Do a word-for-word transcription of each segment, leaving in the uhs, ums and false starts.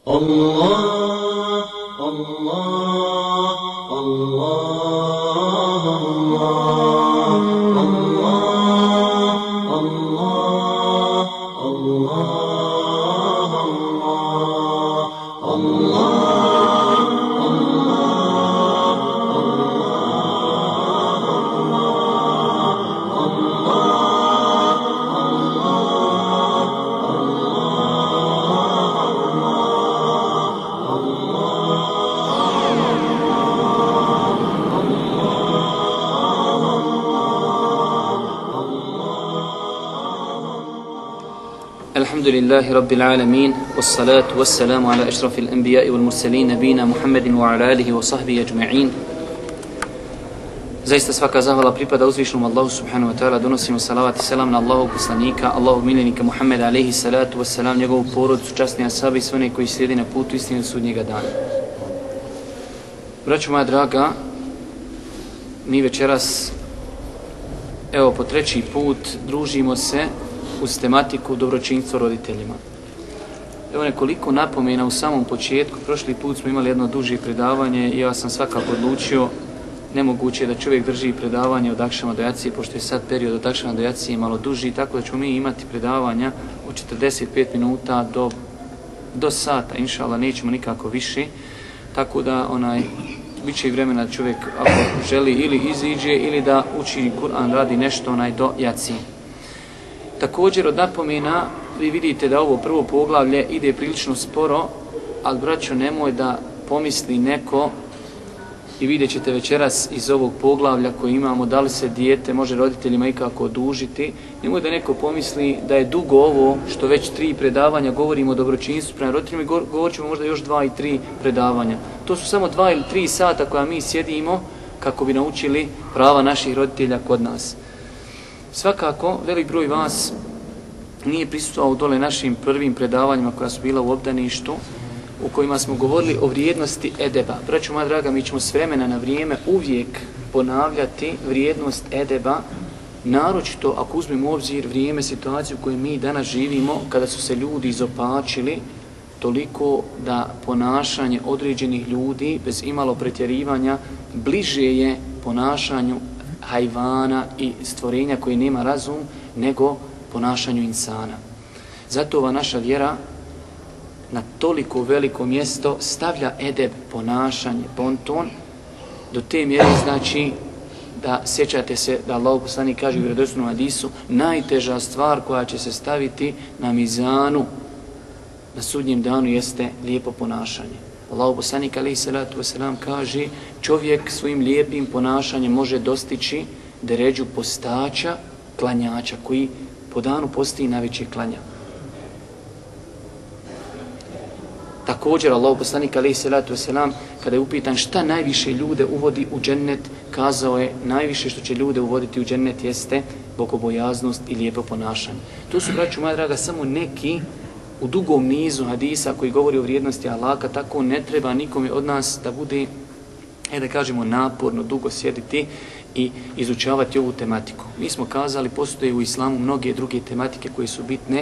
Allah, Allah, Allah, Allah, Allah, Allah, الحمد لله رب العالمين والصلاة والسلام على أشرف الأنبياء والمرسلين نبينا محمد وعلى آله وصحبه أجمعين. Zaista svaka zahvala pripada uzvišenom Allahu subhanahu wa ta'ala, donosimo salavat i selam na Allahog poslanika, Allahog miljenika Muhammeda alaihi salatu wassalam, njegovu porodicu, časni ashabi i sve one koji slijede na putu istine do sudnjega dana. Braćo moja draga, mi večeras, evo po treći put, družimo se uz tematiku dobročinstvo roditeljima. Evo nekoliko napomena u samom početku. Prošli put smo imali jedno duže predavanje i ja sam svakako odlučio, nemoguće je da čovjek drži predavanje od akšama do jacije, pošto je sad period od akšama do jacije malo duži, tako da ćemo mi imati predavanja od četrdeset pet minuta do, do sata, inša Allah, nećemo nikako više, tako da onaj bit će i vremena da čovjek ako želi ili iziđe ili da uči Kur'an, radi nešto onaj do jacije. Također od napomena, vi vidite da ovo prvo poglavlje ide prilično sporo, ali braćo, nemoj da pomisli neko, i vidjet ćete večeras iz ovog poglavlja koji imamo, da li se dijete može roditeljima ikako odužiti, nemoj da neko pomisli da je dugo ovo što već tri predavanja govorimo o dobročinstvu prema roditeljima i govorit ćemo možda još dva i tri predavanja. To su samo dva ili tri sata koja mi sjedimo kako bi naučili prava naših roditelja kod nas. Svakako, velik broj vas nije prisustvovao dole našim prvim predavanjima koja su bila u obdaništu, u kojima smo govorili o vrijednosti edeba. Braćo moja draga, mi ćemo s vremena na vrijeme uvijek ponavljati vrijednost edeba, naročito ako uzmemo u obzir vrijeme, situaciju u kojoj mi danas živimo, kada su se ljudi izopačili toliko da ponašanje određenih ljudi, bez imalo pretjerivanja, bliže je ponašanju hajvana i stvorenja koji nema razum, nego ponašanju insana. Zato ova naša vjera na toliko veliko mjesto stavlja edeb, ponašanje, bonton, do te mjere znači da sjećate se da Allah poslanik kaže u vjerodostojnom hadisu, najteža stvar koja će se staviti na mizanu na sudnjem danu jeste lijepo ponašanje. Allah poslanik alejhi salatu vesselam kaže, čovjek svojim lijepim ponašanjem može dostići deređu postača, klanjača, koji po danu posti najveći klanja. Također Allah poslanik alejhi salatu vesselam, kada je upitan šta najviše ljude uvodi u džennet, kazao je najviše što će ljude uvoditi u džennet jeste bogobojaznost i lijepo ponašanje. To su, braćo moja draga, samo neki u dugom nizu hadisa koji govori o vrijednosti Allaha, tako ne treba nikome od nas da bude, e da kažemo, naporno dugo sjediti i izučavati ovu tematiku. Mi smo kazali, postoje u islamu mnoge druge tematike koje su bitne.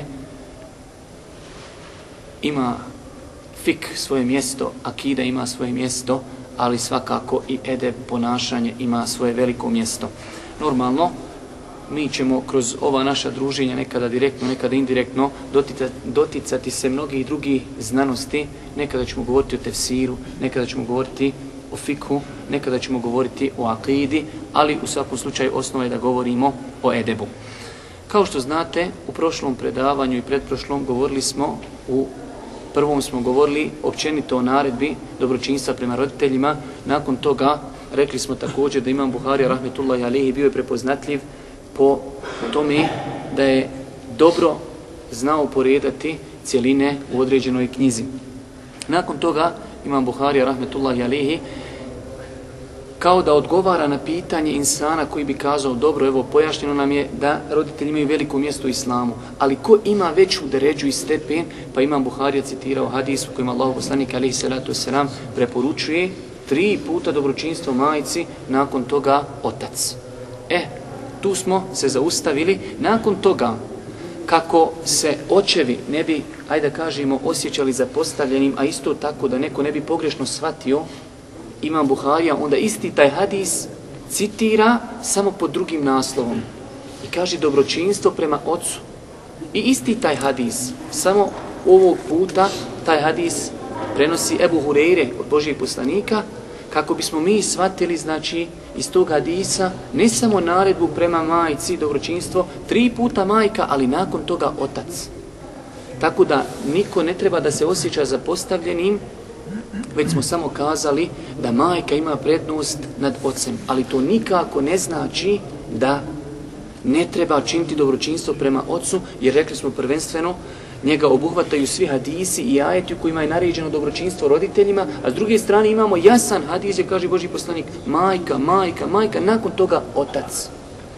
Ima fik svoje mjesto, akida ima svoje mjesto, ali svakako i edeb, ponašanje ima svoje veliko mjesto. Normalno, mi ćemo kroz ova naša druženja nekada direktno, nekada indirektno doticati, doticati se mnogih drugih znanosti. Nekada ćemo govoriti o tefsiru, nekada ćemo govoriti o fikhu, nekada ćemo govoriti o akidi, ali u svakom slučaju osnova je da govorimo o edebu. Kao što znate, u prošlom predavanju i pretprošlom govorili smo, u prvom smo govorili općenito o naredbi dobročinstva prema roditeljima. Nakon toga rekli smo također da Imam Buharija rahmetullahi alejhi bio je prepoznatljiv po tome da je dobro znao poredati cjeline u određenoj knjizi. Nakon toga Imam Buharija rahmetullahi alejhi kao da odgovara na pitanje insana koji bi kazao, dobro, evo pojašnjeno nam je da roditelji imaju veliko mjesto u islamu, ali ko ima veću deređu i stepen, pa Imam Buharija citirao hadis u kojem Allahu poslanik alejhi salatu vesselam preporučuje tri puta dobročinstvo majci, nakon toga otac. E, tu smo se zaustavili. Nakon toga kako se očevi ne bi, ajde da kažemo, osjećali zapostavljenim, a isto tako da neko ne bi pogrešno shvatio Imam Buharija, onda isti taj hadis citira samo pod drugim naslovom i kaže dobročinstvo prema ocu. I isti taj hadis, samo ovog puta taj hadis prenosi Ebu Hureyre od Božijeg poslanika, kako bismo mi shvatili, znači, iz tog hadisa ne samo naredbu prema majci, dobročinstvo, tri puta majka, ali nakon toga otac. Tako da niko ne treba da se osjeća zapostavljenim, već smo samo kazali da majka ima prednost nad ocem, ali to nikako ne znači da ne treba činiti dobročinstvo prema ocu, jer rekli smo prvenstveno, njega obuhvataju svi hadisi i ajeti u kojima je naređeno dobročinstvo roditeljima, a s druge strane imamo jasan hadis gdje kaže Božji poslanik majka, majka, majka, nakon toga otac.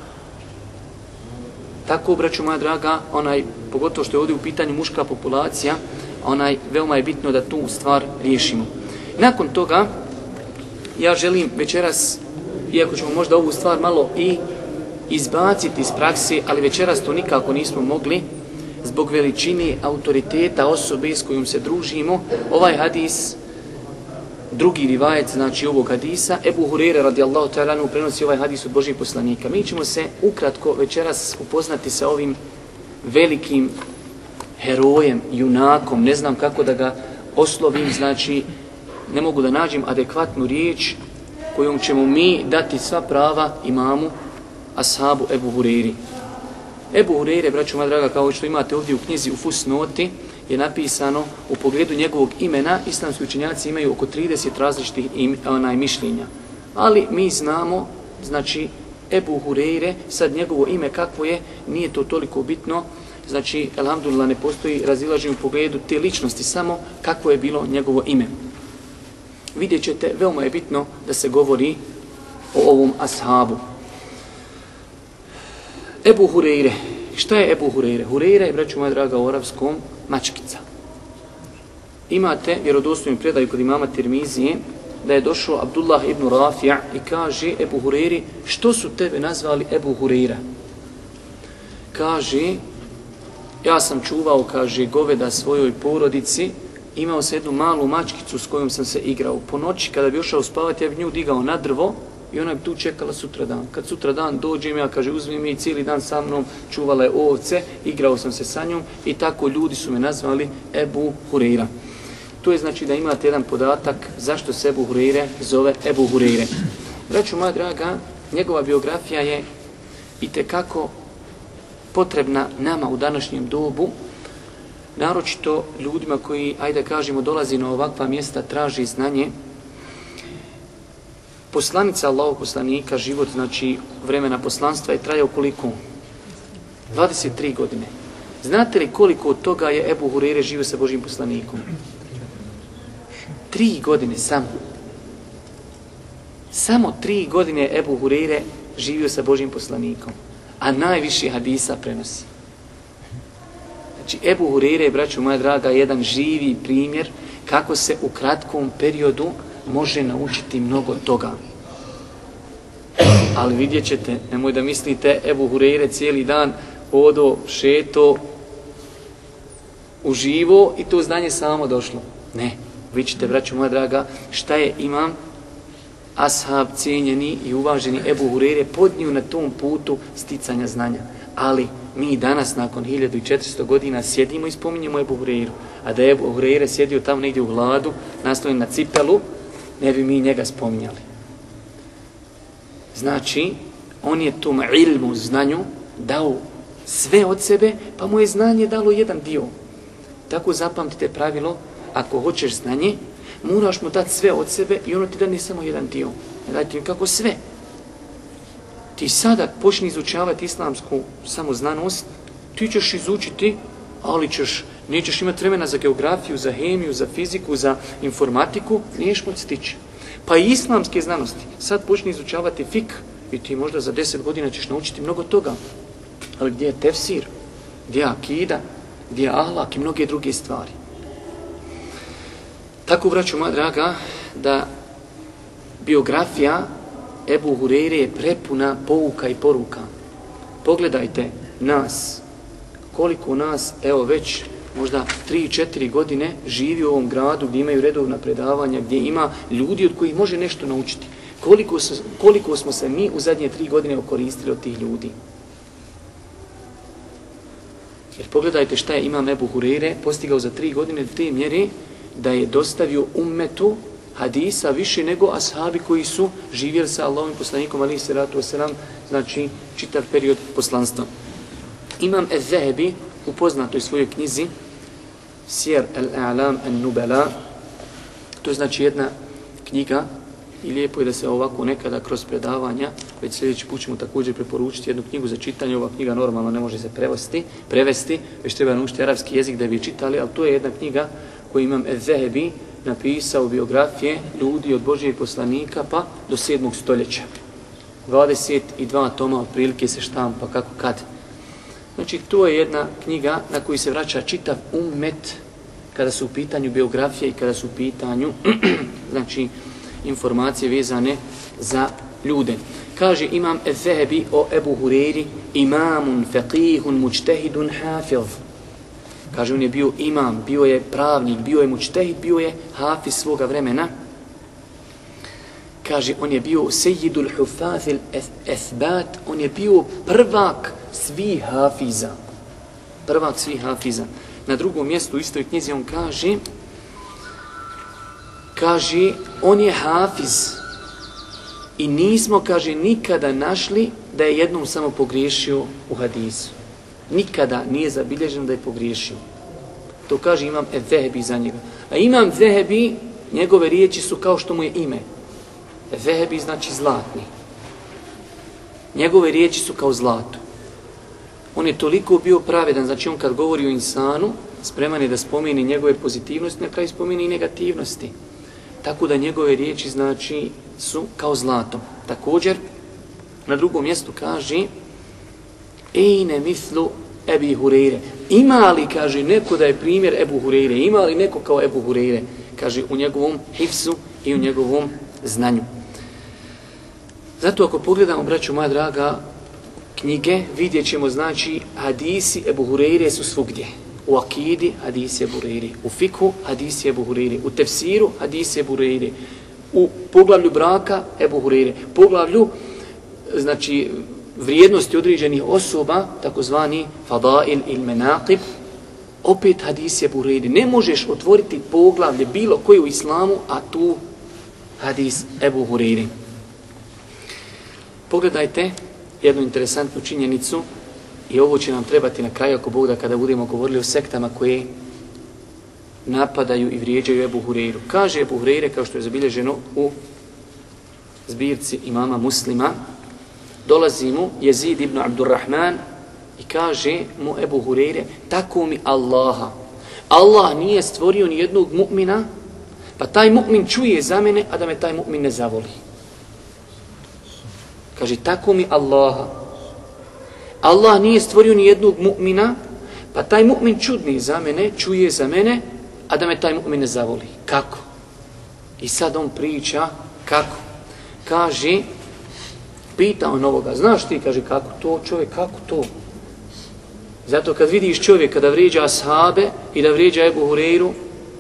Tako, braćo moja draga, onaj, pogotovo što je ovdje u pitanju muška populacija, onaj, veoma je bitno da tu stvar riješimo. Nakon toga, ja želim večeras, iako ćemo možda ovu stvar malo i izbaciti iz prakse, ali večeras to nikako nismo mogli, zbog veličine autoriteta osobe s kojom se družimo, ovaj hadis, drugi rivajet, znači ovog hadisa, Ebu Hureyre radijallahu ta'ala anhu prenosi ovaj hadis od Božijeg poslanika. Mi ćemo se ukratko večeras upoznati sa ovim velikim herojem, junakom, ne znam kako da ga oslovim, znači ne mogu da nađem adekvatnu riječ kojom ćemo mi dati sva prava imamu ashabu Ebu Hureyri. Ebu Hureyre, braćo moja draga, kao što imate ovdje u knjizi u fusnoti, je napisano u pogledu njegovog imena, islamski učenjaci imaju oko trideset različitih im, onaj, mišljenja. Ali mi znamo, znači, Ebu Hureyre, sad njegovo ime kakvo je, nije to toliko bitno, znači, elhamdulillah, ne postoji razilaženje u pogledu te ličnosti, samo kakvo je bilo njegovo ime. Vidjet ćete, veoma je bitno da se govori o ovom ashabu. Ebu Hureyre. Šta je Ebu Hureyre? Hureyre je, braću moja draga, u arapskom mačkica. Imate vjerodostojnu predaju kod imama Tirmizije da je došao Abdullah ibn Rafi' i kaže Ebu Hureyri, što su tebe nazvali Ebu Hureyra? Kaže, ja sam čuvao, kaže, goveda svojoj porodici, imao sam jednu malu mačkicu s kojom sam se igrao. Po noći kada bi ošao spavati, ja bi nju digao na drvo i ona bi tu čekala sutra dan. Kad sutra dan dođem, ja, kaže, uzmi mi cijeli dan sa mnom, čuvala je ovce, igrao sam se sa njom i tako ljudi su me nazvali Ebu Hureyra. To je znači da imate jedan podatak zašto se Ebu Hureyre zove Ebu Hureyre. Braćo moja draga, njegova biografija je itekako potrebna nama u današnjem dobu, naročito ljudima koji, ajde kažemo, dolazi na ovakva mjesta, traži znanje. Poslanica Allahov poslanika, život, znači vremena poslanstva je trajao koliko? dvadeset tri godine. Znate li koliko od toga je Ebu Hureyre živio sa Božjim poslanikom? Tri godine samo. Samo tri godine je Ebu Hureyre živio sa Božjim poslanikom, a najviše hadisa prenosi. Znači, Ebu Hureyre, braćo moja draga, je jedan živi primjer kako se u kratkom periodu može naučiti mnogo toga. Ali vidjet ćete, nemoj da mislite, Ebu Hureyre cijeli dan hodo, šeto, uživo i to znanje samo došlo. Ne, vidjet ćete, braćo moja draga, šta je imam ashab, cijenjeni i uvaženi Ebu Hureyre podnio na tom putu sticanja znanja. Ali mi danas, nakon hiljadu četiristo godina, sjedimo i spominjemo Ebu Hureyru. A da je Ebu Hureyre sjedio tamo negdje u hladu, naslonjen na cipelu, ne bi mi njega spominjali. Znači, on je tom ilmu, znanju, dao sve od sebe, pa mu je znanje dalo jedan dio. Tako zapamtite pravilo, ako hoćeš znanje, moraš mu dati sve od sebe i ono ti dane samo jedan dio. Ne daj ti kako sve. Ti sada počni izučavati islamsku samoznanost, ti ćeš izučiti, ali ćeš, nećeš imati vremena za geografiju, za hemiju, za fiziku, za informatiku, niješ moći stići. Pa i islamske znanosti. Sad počni izučavati fik i ti možda za deset godina ćeš naučiti mnogo toga. Ali gdje je tefsir, gdje je akida, gdje je ahlak i mnoge druge stvari. Tako, braćo moja draga, da biografija Ebu Hureyre je prepuna pouka i poruka. Pogledajte nas koliko nas, evo već možda tri četiri godine živi u ovom gradu gdje imaju redovna predavanja, gdje ima ljudi od kojih može nešto naučiti. Koliko, su, koliko smo se mi u zadnje tri godine okoristili od tih ljudi. Jer pogledajte šta je imam Ebu Hureyre postigao za tri godine do te mjere da je dostavio ummetu hadisa više nego ashabi koji su živjeli sa Allahovim poslanikom alejhi selatu vesselam, znači čitav period poslanstva. Imam Ez-Zahebi u poznatoj svojoj knjizi Sjer al-A'lam an-Nubala, to je znači jedna knjiga i lijepo je da se ovako nekada kroz predavanja, već sljedeći put ćemo također preporučiti jednu knjigu za čitanje. Ova knjiga normalno ne može se prevesti, prevesti, već treba naučiti arapski jezik da bi čitali, ali to je jedna knjiga koju imam Ez-Zahebi napisao biografije ljudi od Božijeg poslanika pa do sedmog stoljeća. dvadeset dva toma otprilike se štampa kako kad. Znači to je jedna knjiga na koju se vraća čitav ummet kada su u pitanju biografije i kada su u pitanju znači informacije vezane za ljude. Kaže imam Ez-Zahebi o Ebu Hureyri imamun, faqihun, mučtehidun, hafiz. Kaže on je bio imam, bio je pravnik, bio je mučtehid, bio je hafiz svoga vremena. Kaže on je bio sejidul hufazil esbat, on je bio prvak svih hafiza. Prvak svih hafiza. Na drugom mjestu u istoj knjizi on kaže kaže on je hafiz i nismo, kaže, nikada našli da je jednom samo pogriješio u hadisu. Nikada nije zabilježeno da je pogriješio. To kaže imam Ez-Zahebi za njega. A imam Zahebi, njegove riječi su kao što mu je ime. Ez-Zahebi znači zlatni. Njegove riječi su kao zlato. On je toliko bio pravedan, znači on kad govori o insanu, spreman je da spomeni njegove pozitivnosti, na kraju spomeni i negativnosti. Tako da njegove riječi znači su kao zlato. Također, na drugom mjestu kaže Ejne mislu Ebi Hureyre. Ima li, kaže, neko da je primjer Ebu Hureyre? Ima li neko kao Ebu Hureyre? Kaže, u njegovom hifsu i u njegovom znanju. Zato ako pogledamo, braćo moja draga, knjige, vidjet ćemo, znači, hadisi Ebu Hureyre su svugdje. U akidi hadisi Ebu Hureyre, u fikhu hadisi Ebu Hureyre, u tefsiru hadisi Ebu Hureyre, u poglavlju braka Ebu Hureyre, poglavlju, znači, vrijednosti određenih osoba, takozvani fadail il menaqib, opet hadisi Ebu Hureyre. Ne možeš otvoriti poglavlje bilo koje u islamu, a tu hadis Ebu Hureyre. Pogledajte jednu interesantnu činjenicu i ovo će nam trebati na kraju, ako Bog da, kada budemo govorili o sektama koje napadaju i vrijeđaju Ebu Hureyru. Kaže Ebu Hureyre, kao što je zabilježeno u zbirci imama Muslima, dolazi mu Jezid ibn Abdurrahman i kaže mu Ebu Hureyre, tako mi Allaha, Allah nije stvorio ni jednog mu'mina, pa taj mu'min čuje za mene, a da me taj mu'min ne zavoli. Kaže, tako mi Allaha, Allah nije stvorio ni jednog mu'mina, pa taj mu'min čudni za mene, čuje za mene, a da me taj mu'min ne zavoli. Kako? I sad on priča kako. Kaže, pita on ovoga, znaš ti, kaže, kako to čovjek, kako to? Zato kad vidiš čovjeka da vrijeđa ashabe i da vrijeđa Ebu Hureyru,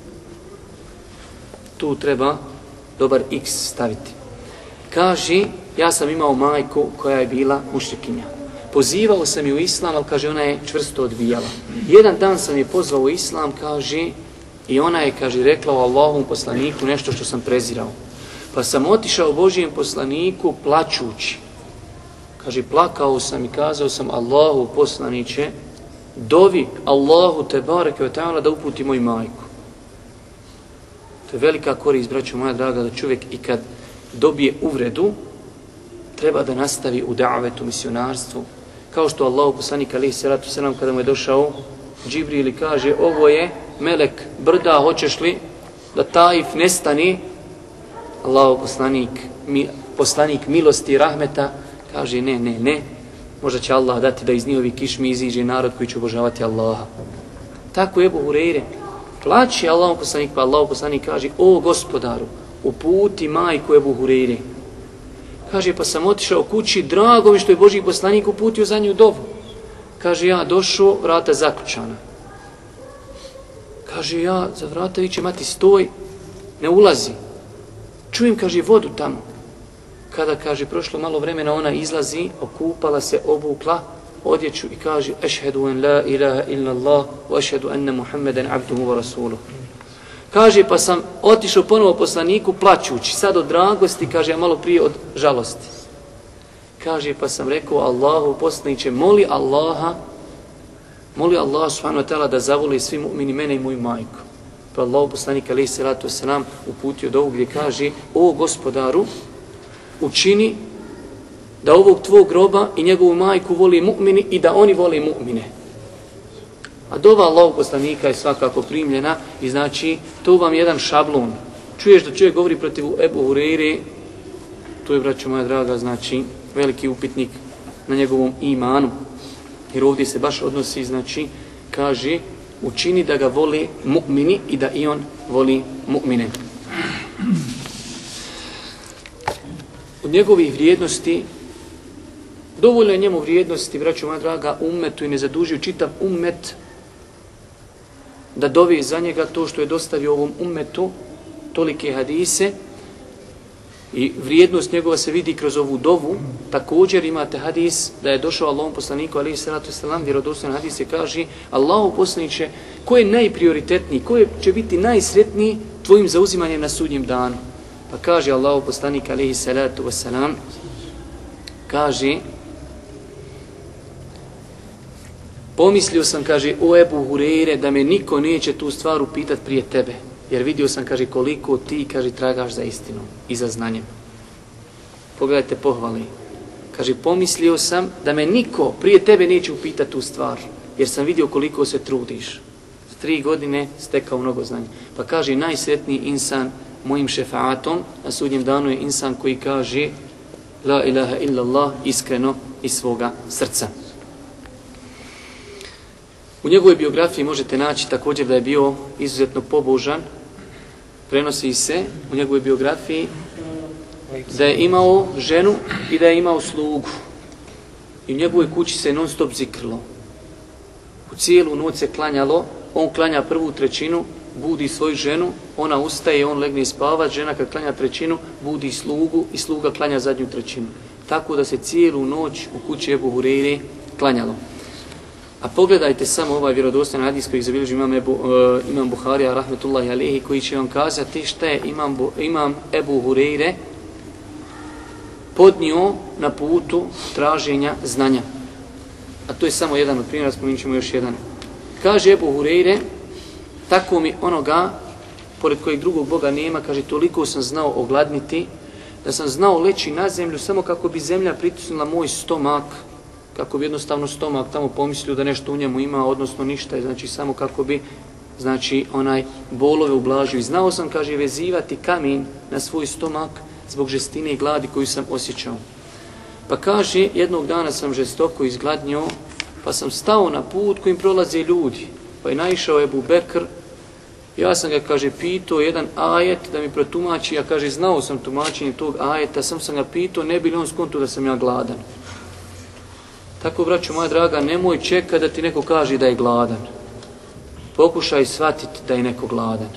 tu treba dobar X staviti. Kaže, ja sam imao majku koja je bila mušrikinja. Pozivao sam ju u islam, ali kaže, ona je čvrsto odbijala. Jedan dan sam je pozvao u islam, kaže, i ona je, kaže, rekla o Allahovom poslaniku nešto što sam prezirao. Pa sam otišao Božijem poslaniku plačući. Kaže, plakao sam i kazao sam, Allahu poslaniće, dovi Allahu te bareke ve ta'ala da uputi moju majku. To je velika korist, braćo moja draga, da čovjek i kad dobije uvredu, treba da nastavi u davetu, misionarstvu. Kao što Allahu poslanik alejhi selatu vesselam kada mu je došao Džibril i kaže, ovo je melek brda, hoćeš li da Taif nestane? Allahu poslanik, mi, poslanik milosti i rahmeta kaže, ne, ne, ne. Možda će Allah dati da iz njihovi kišmi iziđe narod koji će obožavati Allaha. Tako je Ebu Hureyre. Plaći Allahu poslanik, pa Allahu poslanik kaže, o gospodaru, uputi majku Ebu Hureyre. Kaže, pa sam otišao kući, drago mi što je Božji poslanik uputio za nju dovu. Kaže, ja došao, vrata zaključana. Kaže, ja za vrata viče, mati stoj, ne ulazi. Čujem, kaže, vodu tamo. Kada, kaže, prošlo malo vremena, ona izlazi, okupala se, obukla odjeću i kaže, ešhedu en la ilaha illa Allah, wa ešhedu enne Muhammeden abduhu wa rasuluh. Kaže, pa sam otišao ponovo poslaniku plaćući, sad od dragosti, kaže, a malo prije od žalosti. Kaže, pa sam rekao, Allahu poslaniče, moli Allaha, moli Allah subhanahu wa ta'ala da zavoli svi mu'mini mene i moju majku. Pa Allahu poslanik alejhi salatu vesselam uputio dovu gdje kaže, o gospodaru, učini da ovog tvog groba i njegovu majku voli mu'mini i da oni voli mu'mine. A dova Allahu poslanika je svakako primljena i znači to vam je jedan šablon. Čuješ da čovjek govori protiv Ebu Hureyre, to je, braćo moja draga, znači veliki upitnik na njegovom imanu. Jer ovdje se baš odnosi, znači, kaže, učini da ga voli mu'mini i da i on voli mu'mine. Od njegovih vrijednosti, dovoljno je njemu vrijednosti, braćo moja draga, ummetu i ne zadužio čitav ummet da dovi za njega to što je dostavio ovom ummetu, tolike hadise, i vrijednost njegova se vidi kroz ovu dovu. Također imate hadis da je došao Allahom poslaniku alejhi salatu vesselam, vjerodostojan hadis se kaže, Allahu poslaniče, ko je najprioritetniji, ko je, će biti najsretniji tvojim zauzimanjem na sudnjem danu? Pa kaže Allahu poslanik alejhi salatu vesselam, kaže, pomislio sam, kaže, o Ebu Hureyre, da me niko neće tu stvar upitat prije tebe. Jer vidio sam, kaže, koliko ti, kaže, tragaš za istinom i za znanjem. Pogledajte pohvali. Kaže, pomislio sam da me niko prije tebe neće upitati tu stvar, jer sam vidio koliko se trudiš. S tri godine stekao mnogo znanja. Pa kaže, najsretniji insan mojim šefaatom na sudnjem danu je insan koji kaže la ilaha illallah iskreno iz svoga srca. U njegovoj biografiji možete naći također da je bio izuzetno pobožan. Prenosi se u njegovoj biografiji da je imao ženu i da je imao slugu. I u njegovoj kući se non stop zikrilo. U cijelu noć se klanjalo, on klanja prvu trećinu, budi svoju ženu, ona ustaje, on legne spavat, žena kad klanja trećinu, budi slugu i sluga klanja zadnju trećinu. Tako da se cijelu noć u kući Ebu Hureyre klanjalo. A pogledajte samo ovaj vjerodostojan hadis koji zabilježi imam, Ebu, uh, imam Buharija rahmetullahi alejhi, koji će vam kazati šta je imam, imam Ebu Hureyre podnio na putu traženja znanja. A to je samo jedan od primjera, spomenut ćemo još jedan. Kaže Ebu Hureyre, tako mi onoga pored kojeg drugog Boga nema, kaže, toliko sam znao ogladniti, da sam znao leći na zemlju samo kako bi zemlja pritisnula moj stomak, kako bi jednostavno stomak tamo pomislio da nešto u njemu ima, odnosno ništa, znači samo kako bi, znači, onaj bolove ublažio. I znao sam, kaže, vezivati kamen na svoj stomak zbog žestine i gladi koju sam osjećao. Pa kaže, jednog dana sam žestoko izgladnio, pa sam stao na put kojim prolaze ljudi. Pa je naišao Ebu Bekr, ja sam ga, kaže, pitao jedan ajet da mi protumači, ja, kaže, znao sam tumačenje tog ajeta, sam sam ga pitao, ne bi li on skonto da sam ja gladan. Tako, braćo moja draga, nemoj čekati da ti neko kaže da je gladan. Pokušaj shvatiti da je neko gladan.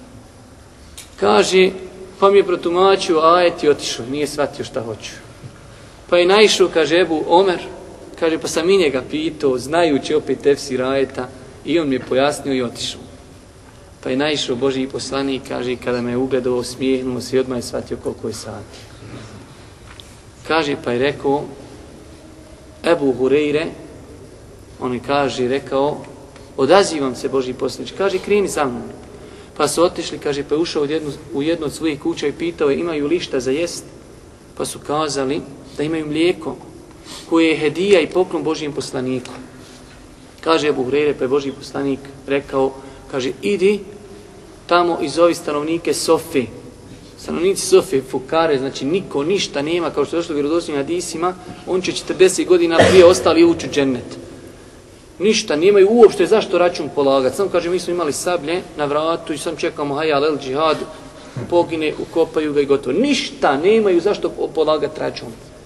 Kaže, pa mi je protumačio ajet i otišao, nije shvatio šta hoću. Pa je naišao, kaže, Ebu Omer, kaže, pa sam i njega pitao, znajući opet tefsir ajeta, i on mi je pojasnio i otišao. Pa je naišao Božji poslanik, kaže, kada me je ugledao, smijehnuo se i odmah je shvatio koliko je sati. Kaže, pa je rekao, Ebu Hureyre, on mi kaže, rekao, odazivam se Božji poslaniče, kaže, kreni za mnom. Pa su otišli, kaže, pa je ušao u jednu, u jednu od svojih kuća i pitao je, imaju li šta za jest? Pa su kazali da imaju mlijeko koje je hedija i poklon Božjem poslaniku. Kaže Ebu Hureyre, pa je Božji poslanik rekao, kaže, idi tamo i zovi stanovnike Sofi. Stanovnici Sofi, fukare, znači niko, ništa nema, kao što je došlo u vjerodostojnim hadisima, on će četrdeset godina prije ostali ući u džennet. Ništa, nemaju uopšte zašto račun polagati. Samo kaže, mi smo imali sablje na vratu i sam čekamo hajal el džihad, pogine, ukopaju ga i gotovo. Ništa, nemaju zašto polagati račun.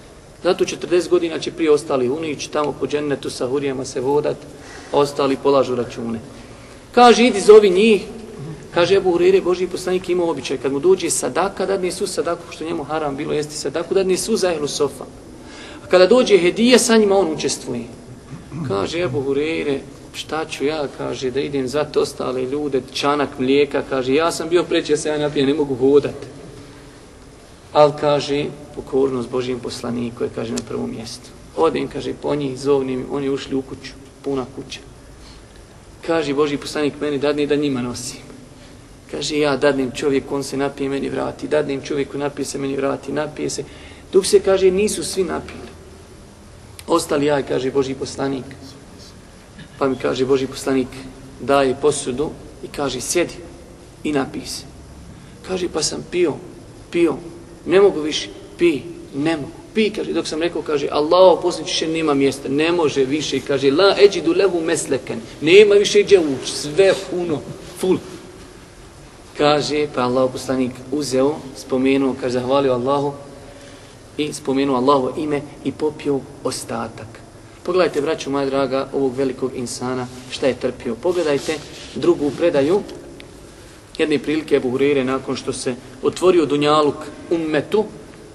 Zato četrdeset godina će prije ostali unići, tamo po džennetu sa hurijama se vodat, a ostali polažu račune. Kaže, idi zovi njih. Kaže, Ebu Hureyre, Božji poslanik imao običaj, kad mu dođe sadaka, dadne svu sadaku, što njemu haram bilo jesti sadaku, dadne svu za ehlu sofa. A kada dođe hedija, sa njima on učestvuje. Kaže, Ebu Hureyre, šta ću ja, kaže, da idem zvati ostale ljude, čanak mlijeka, kaže, ja sam bio preći, ja se ja napijem, ne mogu hodati. Ali, kaže, pokornost Božjem poslaniku je, kaže, na prvom mjestu. Odem, kaže, po njih, zovnim, oni ušli u kuću, puna kuća. Kaže, Božji poslanik meni dadne da njima nosim. Kaže, ja dadnem čovjeku, on se napije, meni vrati. Dadnem čovjeku, napije se, meni vrati, napije se. Dok se, kaže, nisu svi napili. Ostali ja, kaže Božji poslanik. Pa mi kaže Božji poslanik, daje posudu i kaže, sjedi i napij se. Kaže, pa sam pio, pio, ne mogu više, pi, ne mogu. Pi, kaže, dok sam rekao, kaže, Allah poslaniče nema mjesta, ne može više, kaže, la eđidu lehu mesleken, nema više gdje ući, sve puno, full. Kaže, pa Allah poslanik uzeo, spomenuo, kaže, zahvalio Allahu i spomenuo Allahovo ime i popio ostatak. Pogledajte, braćo moja draga, ovog velikog insana, šta je trpio. Pogledajte drugu predaju, jedne prilike Ebu Hureyre, nakon što se otvorio dunjaluk ummetu,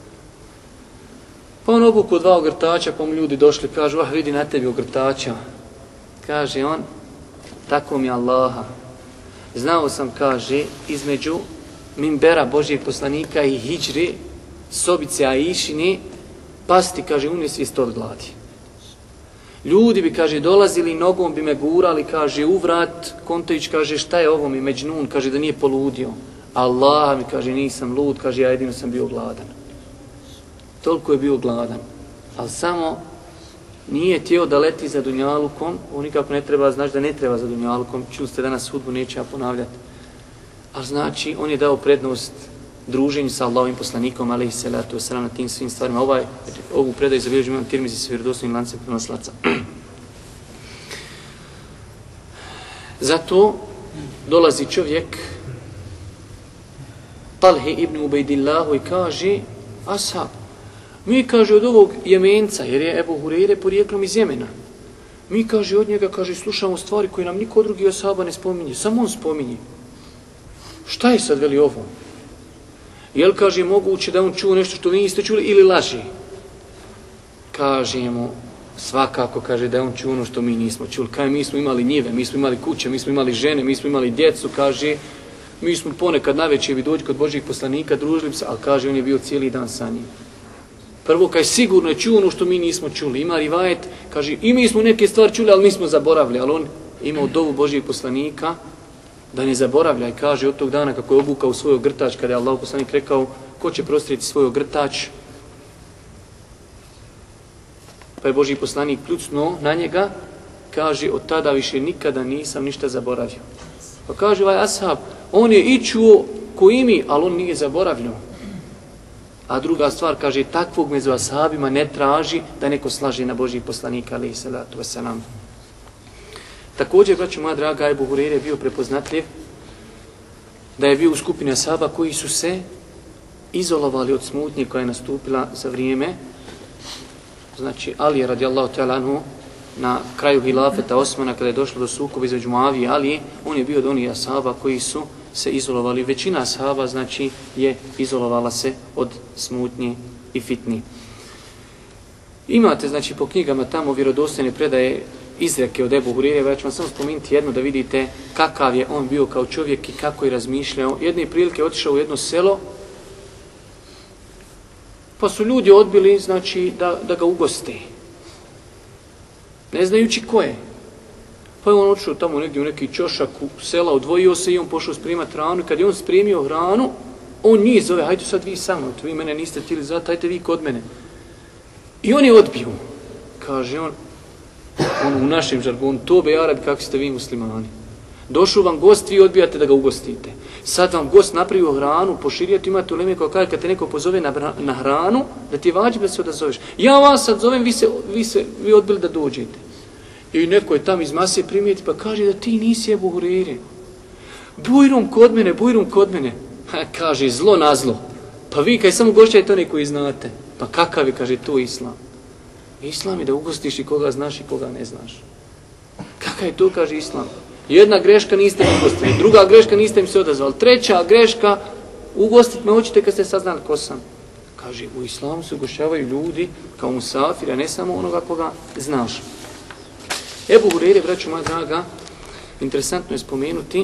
pa on obuku dva ogrtača, pa mu ljudi došli, kažu, ah, vidi na tebi ogrtača. Kaže on, tako mi Allaha. Znao sam, kaže, između minbera Božijeg poslanika i hidžre, sobice Aišine, pasti, kaže, unesvijest od gladi. Ljudi bi, kaže, dolazili, nogom bi me gurali, kaže, u vrat, Kontović, kaže, šta je ovo mi, Međnun, kaže, da nije poludio. Allah mi, kaže, nisam lud, kaže, ja jedino sam bio gladan. Toliko je bio gladan. Ali samo nije htio da leti za dunjalukom, on nikako ne treba, znači da ne treba za dunjalukom, čuli ste danas hudbu, neće ja ponavljati. Ali znači, on je dao prednost druženju sa Allahovim poslanikom, alejhi salatu vesselam, na tim svim stvarima. Ovaj, ovu predaju zabilježio imam Tirmizi sa vjerodostojnim lancem prenoslaca. Zato dolazi čovjek Talhi ibn Ubejdillahu i kaže, ashab, mi, kaže, od ovog Jemenca, jer je Ebu Hureyre porijeklom iz Jemena, mi, kaže, od njega, kaže, slušamo stvari koje nam niko drugi ashaba ne spominje, samo on spominje. Šta je sad, veli, ovo? Jel, kaže, moguće da on čuo nešto što vi niste čuli ili laži? Kaže mu, svakako, kaže, da je on čuo ono što mi nismo čuli. Kaže, mi smo imali njive, mi smo imali kuće, mi smo imali žene, mi smo imali djecu, kaže, mi smo ponekad navečer bi dođi kod Božjih poslanika, družili se, ali, kaže, on je bio cijeli dan sa njim. Prvo, kaže, sigurno je čuo ono što mi nismo čuli. Ima rivajet, kaže, i mi smo neke stvari čuli, ali mi smo zaboravili. Ali on imao dovu Božjih poslanika da ne zaboravlja i kaže od tog dana kako je obukao svoj ogrtač, kada je Allah poslanik rekao, ko će prostriti svoj ogrtač? Pa je Božji poslanik pljucnuo na njega, kaže, od tada više nikada nisam ništa zaboravio. Pa kaže ovaj ashab, on je i čuo ko i mi, ali on nije zaboravljao. A druga stvar, kaže, takvog među ashabima ne traži da neko slaže na Božjih poslanika, alejhi salatu vesselam. Također, braćo moja draga, Ebu Hureyre je bio prepoznatljiv da je bio u skupini ashaba koji su se izolovali od smutnje koja je nastupila za vrijeme, znači Ali radijallahu ta'ala anhu, na kraju hilafeta Osmana, kada je došlo do sukoba između Muavije i Alije, on je bio od onih ashaba koji su se izolovali. Većina ashaba, znači, je izolovala se od smutnje i fitni. Imate, znači, po knjigama tamo vjerodostojne predaje izreke od Ebu Hureyre, ja ću vam samo spomenuti jedno da vidite kakav je on bio kao čovjek i kako je razmišljao. Jedne prilike otišao u jedno selo, pa su ljudi odbili, znači, da, da ga ugoste. Ne znajući ko je. Pa je on otišao tamo negdje u neki čošak u sela, odvojio se i on pošao spremati hranu. I kad je on spremio hranu, on njih zove, hajde sad vi sa mnom, vi mene niste htjeli zvati, hajde vi kod mene. I on je odbio. Kaže on, on u našem žargonu, to be Arabi, kako ste vi muslimani. Došao vam gost, vi odbijate da ga ugostite. Sad vam gost napravio hranu, poširijete, imate uleme koja kaže kad te neko pozove na, na hranu, da ti je vađib da se odazoveš. Ja vas sad zovem, vi, se, vi, se, vi odbili da dođete. I neko je tam iz mase primijeti pa kaže da ti nisi Ebu Hureyre. Bujrum kod mene, bujrum kod mene. Ha, kaže, zlo na zlo. Pa vi kaj samo gošćajte one koji znate. Pa kakav je, kaže, to islam? Islam je da ugostiš i koga znaš i koga ne znaš. Kakav je to, kaže islam? Jedna greška niste mi ugostili, druga greška niste mi se odazvali, treća greška, ugostit me hoćete kad ste saznali ko sam. Kaže, u islamu se ugošćavaju ljudi kao musafir, a ne samo onoga koga znaš. Ebu Hureyre, braćo moja draga, interesantno je spomenuti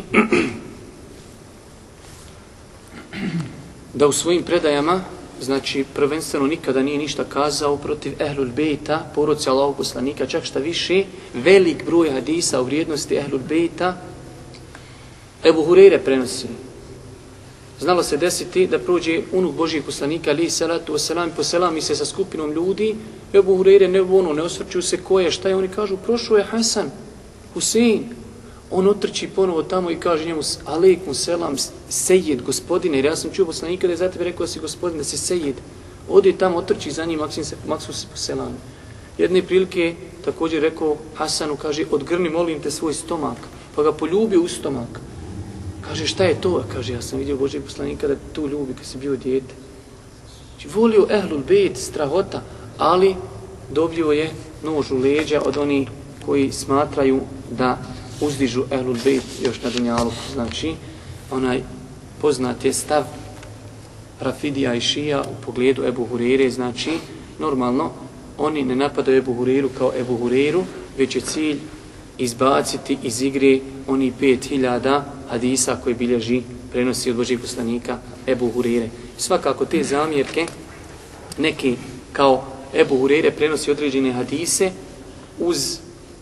da u svojim predajama, znači prvenstveno nikada nije ništa kazao protiv Ehlul Bejta, porodci Allahovog poslanika, čak šta više, velik broj hadisa u vrijednosti Ehlul Bejta Ebu Hureyre prenosi. Znalo se desiti da prođe unuk Božijeg poslanika, ali salatu wasalam, poselami se sa skupinom ljudi, Ebu Hureyre ne ono, ne osvrću se ko je, šta je, oni kažu, prošao je Hasan, Husein. On otrči ponovo tamo i kaže njemu, alejkum selam, sejid, gospodine, jer ja sam čuo poslanika da je za tebe rekao da si gospodin, da si sejid. Ode tamo, otrči za njim, maksim se, maksim se poselam. Jedne prilike također rekao Hasanu, kaže, odgrni, molim te, svoj stomak, pa ga poljubio u stomak. Kaže, šta je to? Kaže, ja sam vidio Božijeg poslanika da tu ljubi kad si bio dijete. Znači, volio Ehlul Bejt, strahota, ali dobio je nož u leđa od onih koji smatraju da uzdižu Ehlul Bejt još na dunjaluku. Znači, onaj poznat je stav Rafidija i Šija u pogledu Ebu Hureyre. Znači, normalno, oni ne napadaju Ebu Hureyru kao Ebu Hureyru, već je cilj izbaciti iz igre oni pet hiljada hadisa koji bilježi, prenosi od Božijeg poslanika Ebu Hureyre. Svakako te zamjerke, neki kao Ebu Hureyre prenosi određene hadise uz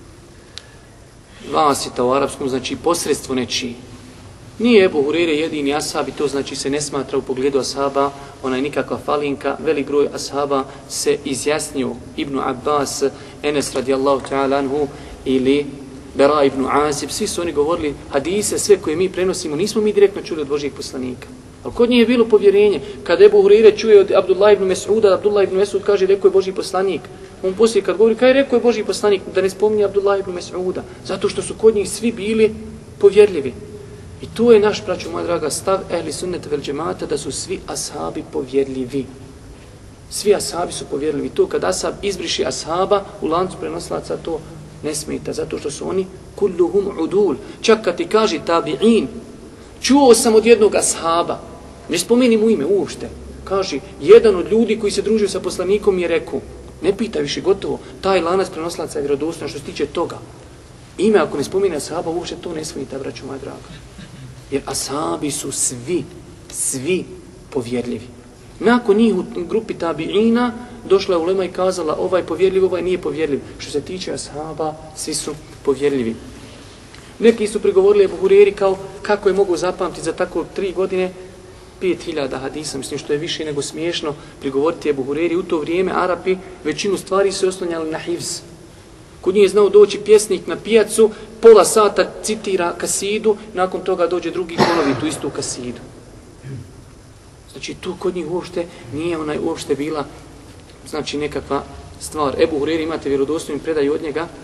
vasita u arapskom, znači posredstvo nečiji. Nije Ebu Hureyre jedini ashab i to znači se ne smatra u pogledu ashaba, ona je nikakva falinka, velik broj ashaba se izjasnio, Ibn Abbas, Enes radijallahu ta'ala anhu ili Bera ibn Azib, svi su oni govorili hadise, sve koje mi prenosimo, nismo mi direktno čuli od Božijeg poslanika. Ali kod njih je bilo povjerenje. Kad Ebu Hureyre čuje od Abdullah ibn Mes'uda, Abdullah ibn Mes'ud kaže, rekao je Božji poslanik. On poslije kad govori, kaj je rekao je Božji poslanik, da ne spominje Abdullah ibn Mes'uda, zato što su kod njih svi bili povjerljivi. I to je naš, braćo moja draga, stav ehli sunneta vel džemata, da su svi ashabi povjerljivi. Svi ashabi su povjerljivi. To kad ashab izbriši ashaba u lancu prenoslaca, to ne smeta, zato što su oni kulluhum udul. Čak kad ti kaže tabi'in, čuo sam od jednog ashaba, ne spomeni mu ime uopšte, kaže, jedan od ljudi koji se družio sa poslanikom je rekao, ne pita više, gotovo, taj lanac prenoslaca je vjerodostojan što se tiče toga. Ime, ako ne spomeni ashaba, uopšte to ne smeta, braćo moja draga. Jer ashabi su svi, svi povjerljivi. Nakon njih u grupi tabi'ina došla je ulema i kazala ovaj povjerljiv, ovaj nije povjerljiv. Što se tiče ashaba, svi su povjerljivi. Neki su prigovorili Ebu Hureyri kao kako je mogu zapamtiti za tako tri godine pet hiljada hadisa, mislim što je više nego smiješno prigovoriti Ebu Hureyri. U to vrijeme Arapi većinu stvari se oslonjali na hifz. Kod njih je znao doći pjesnik na pijacu, pola sata citira kasidu, nakon toga dođe drugi ponovi tu istu kasidu. Znači tu kod njih uopšte nije onaj uopšte bila znači nekakva stvar. Ebu Hureyri, imate vjerodostojnu predaju od njega.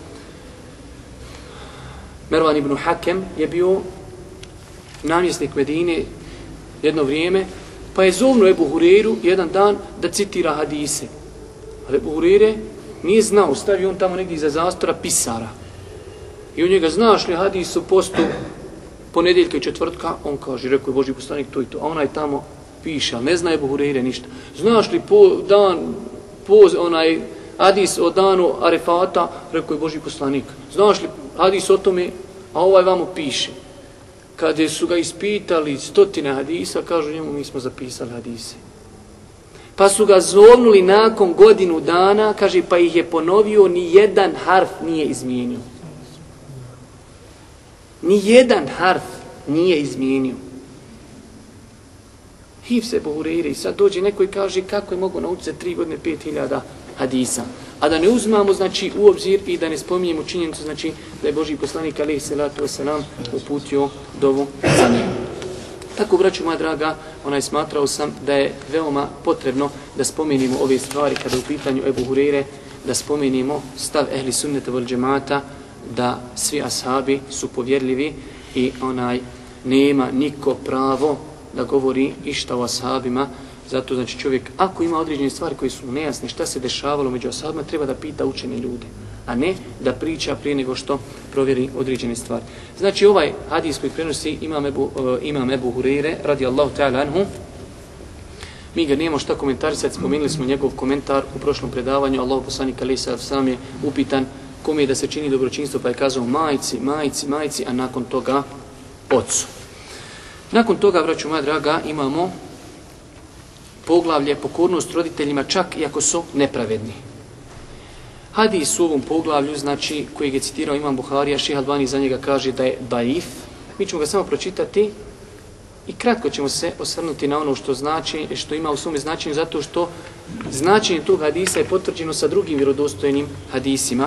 Mervan ibn Hakem je bio namjesnik Medine jedno vrijeme, pa je zovno Ebu Hureyru jedan dan da citira hadise. Ali Ebu Hureyre nije znao, stavio on tamo negdje iza zastora pisara. I on njega, znaš li hadis u postu ponedjeljka i četvrtka? On kaže, rekao je Božji poslanik to i to. A onaj tamo piše, ali ne zna Ebu Hureyre ništa. Znaš li po dan, po onaj hadis o danu Arefata? Rekao je Božji poslanik. Znaš li hadis o tome? A ovaj vamo piše. Kada su ga ispitali stotine hadisa, kažu njemu, mi smo zapisali hadise. Pa su ga zovnuli nakon godinu dana, kaže, pa ih je ponovio, ni jedan harf nije izmijenio. Ni jedan harf nije izmijenio. Hiv se Ebu Hureyre i sad dođe neko i kaže kako je mogo naučiti za tri godine pet hiljada hadisa. A da ne uzmamo znači u obzir i da ne spominjemo činjenicu znači da je Božji poslanik alejhi salatu vesselam uputio dovu za njim. Tako, braćo moja draga, onaj smatrao sam da je veoma potrebno da spomenimo ove stvari kada je u pitanju Ebu Hureyre, da spomenimo stav ehli sunneta vel džemata, da svi ashabi su povjerljivi i onaj nema niko pravo da govori išta o ashabima Zato znači čovjek, ako ima određene stvari koje su mu nejasne, šta se dešavalo među ashabima, treba da pita učene ljude, a ne da priča prije nego što provjeri određene stvari. Znači ovaj hadis koji prenosi imam Ebu, uh, imam Ebu Hureyre, radijallahu ta'ala anhu, mi ga nemamo šta komentarisati, spomenuli smo njegov komentar u prošlom predavanju, Allahu poslanik alejhi selatu selam je upitan kome je da se čini dobročinstvo, pa je kazao majci, majci, majci, a nakon toga ocu. Nakon toga, braćo moja draga, imamo poglavlje pokornost roditeljima čak i ako su nepravedni. Hadis u ovom poglavlju, znači, kojeg je citirao imam Buharija, Šejh Albani za njega kaže da je daif. Mi ćemo ga samo pročitati i kratko ćemo se osvrnuti na ono što znači, što ima u svome značenju, zato što značenje tog hadisa je potvrđeno sa drugim vjerodostojnim hadisima.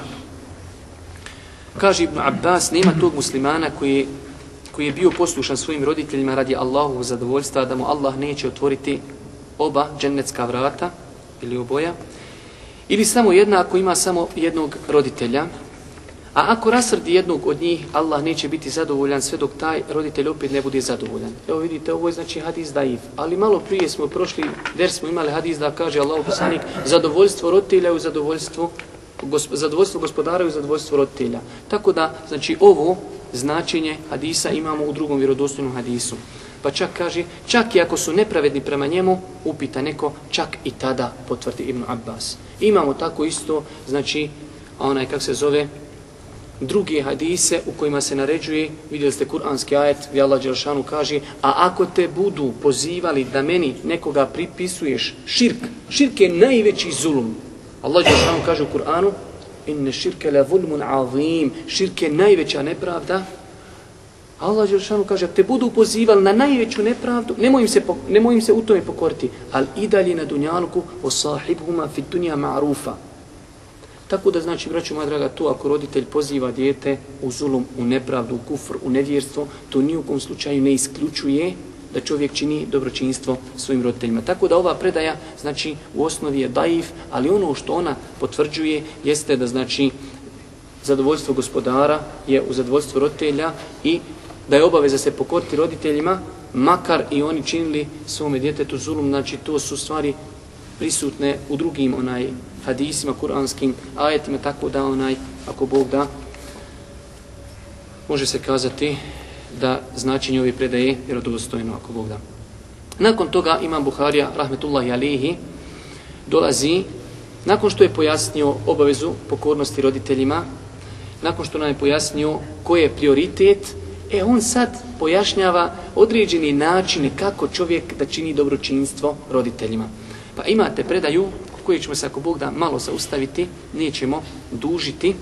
Kaže Ibn Abbas, nema tog muslimana koji, koji je bio poslušan svojim roditeljima radi Allahovog zadovoljstva, da mu Allah neće otvoriti oba džennetska vrata ili oboja, ili samo jedna ako ima samo jednog roditelja, a ako rasrdi jednog od njih, Allah neće biti zadovoljan sve dok taj roditelj opet ne bude zadovoljan. Evo vidite, ovo je znači hadis daif, ali malo prije smo prošli, der smo imali hadis da kaže Allahu poslanik, zadovoljstvo roditelja u zadovoljstvu zadovoljstvo gospodara i zadovoljstvo roditelja. Tako da, znači, ovo značenje hadisa imamo u drugom vjerodostojnom hadisu. Pa čak kaže, čak i ako su nepravedni prema njemu, upita neko, čak i tada potvrdi Ibn Abbas. Imamo tako isto, znači, onaj, kak se zove, druge hadise u kojima se naređuje, vidjeli ste kuranski ajet, gdje Allah dželešanu kaže, a ako te budu pozivali da meni nekoga pripisuješ širk, širk je najveći zulum. Allah dželešanu kaže u Kur'anu, inne širke la zulmun azim, širk je najveća nepravda. Allah dželešanu kaže, ako te budu pozivali na najveću nepravdu, nemoj im se, nemoj im se u tome pokoriti, ali i dalje na dunjaluku, o sahibhuma fit dunja ma'rufa. Tako da znači, braćo moja draga, to ako roditelj poziva dijete u zulum, u nepravdu, u kufr, u nevjerstvo, to ni u kom slučaju ne isključuje da čovjek čini dobročinstvo svojim roditeljima. Tako da ova predaja, znači, u osnovi je daif, ali ono što ona potvrđuje jeste da, znači, zadovoljstvo gospodara je u zadovoljstvu roditelja i da je obaveza se pokoriti roditeljima, makar i oni činili svome djetetu zulum, znači to su stvari prisutne u drugim onaj hadisima, kuranskim ajetima, tako da onaj, ako Bog da, može se kazati da značenje ove predaje vjerodostojno, ako Bog da. Nakon toga imam Buharija, rahmetullahi alihi, dolazi, nakon što je pojasnio obavezu pokornosti roditeljima, nakon što nam je pojasnio koji je prioritet, e on sad pojašnjava određeni načine kako čovjek da čini dobročinstvo roditeljima. Pa imate predaju koju ćemo se, ako Bog da, malo zaustaviti, nećemo dužiti.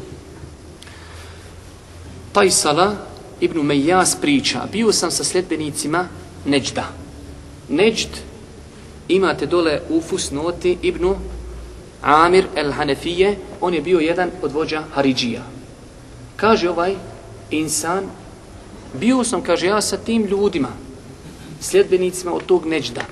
Tajsala ibn Mejas priča, bio sam sa sljedbenicima Neđda. Neđd imate dole u fusnoti ibn Amir el-Hanefije, on je bio jedan od vođa Haridžija. Kaže ovaj insan, bio sam, kaže, ja sa tim ljudima, sljedbenicima od tog Neđda.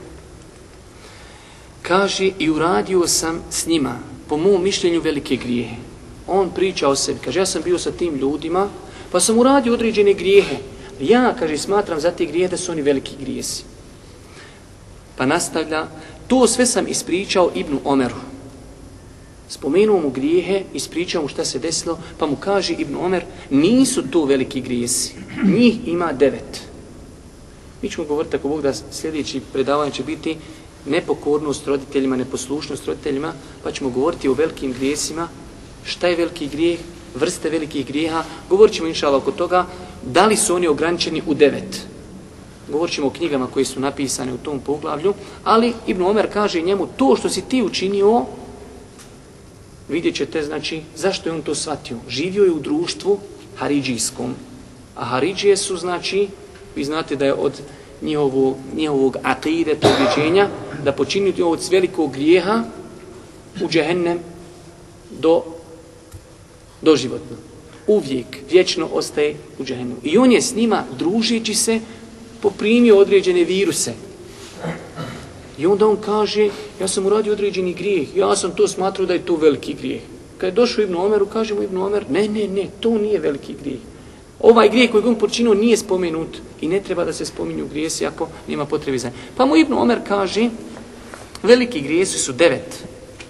Kaže, i uradio sam s njima, po mom mišljenju, velike grijehe. On priča o sebi, kaže, ja sam bio sa tim ljudima, pa sam uradio određene grijehe. Ja, kaže, smatram za te grijehe da su oni veliki grijesi. Pa nastavlja, to sve sam ispričao Ibnu Omeru. Spomenuo mu grijehe, ispričao mu šta se desilo, pa mu kaže Ibn Omer, nisu to veliki grijesi, njih ima devet. Mi ćemo govoriti, ako Bog da, sljedeći predavanje će biti nepokornost roditeljima, neposlušnost roditeljima, pa ćemo govoriti o velikim grijesima, šta je veliki grijeh, vrste velikih grijeha, govorit ćemo inšala oko toga, da li su oni ograničeni u devet. Govorit ćemo o knjigama koje su napisane u tom poglavlju, ali Ibn Omer kaže njemu, to što si ti učinio, vidjet ćete, znači, zašto je on to shvatio. Živio je u društvu haridžijskom, a haridžije su, znači, vi znate da je od njihovog, njihovog akide, tog ubjeđenja, da počiniti od velikog grijeha u džehennem do, do životno. Uvijek, vječno ostaje u džehennemu. I on je s njima, družeći se, poprimio određene viruse. I onda on kaže, ja sam uradio određeni grijeh, ja sam to smatrao da je to veliki grijeh. Kad je došao Ibn Omeru, kaže mu Ibn Omer, ne, ne, ne, to nije veliki grijeh. Ovaj grijeh koji on počinio nije spomenut i ne treba da se spominju grijesi ako nema potrebe za. Pa mu Ibn Omer kaže, Veliki grijesi su devet.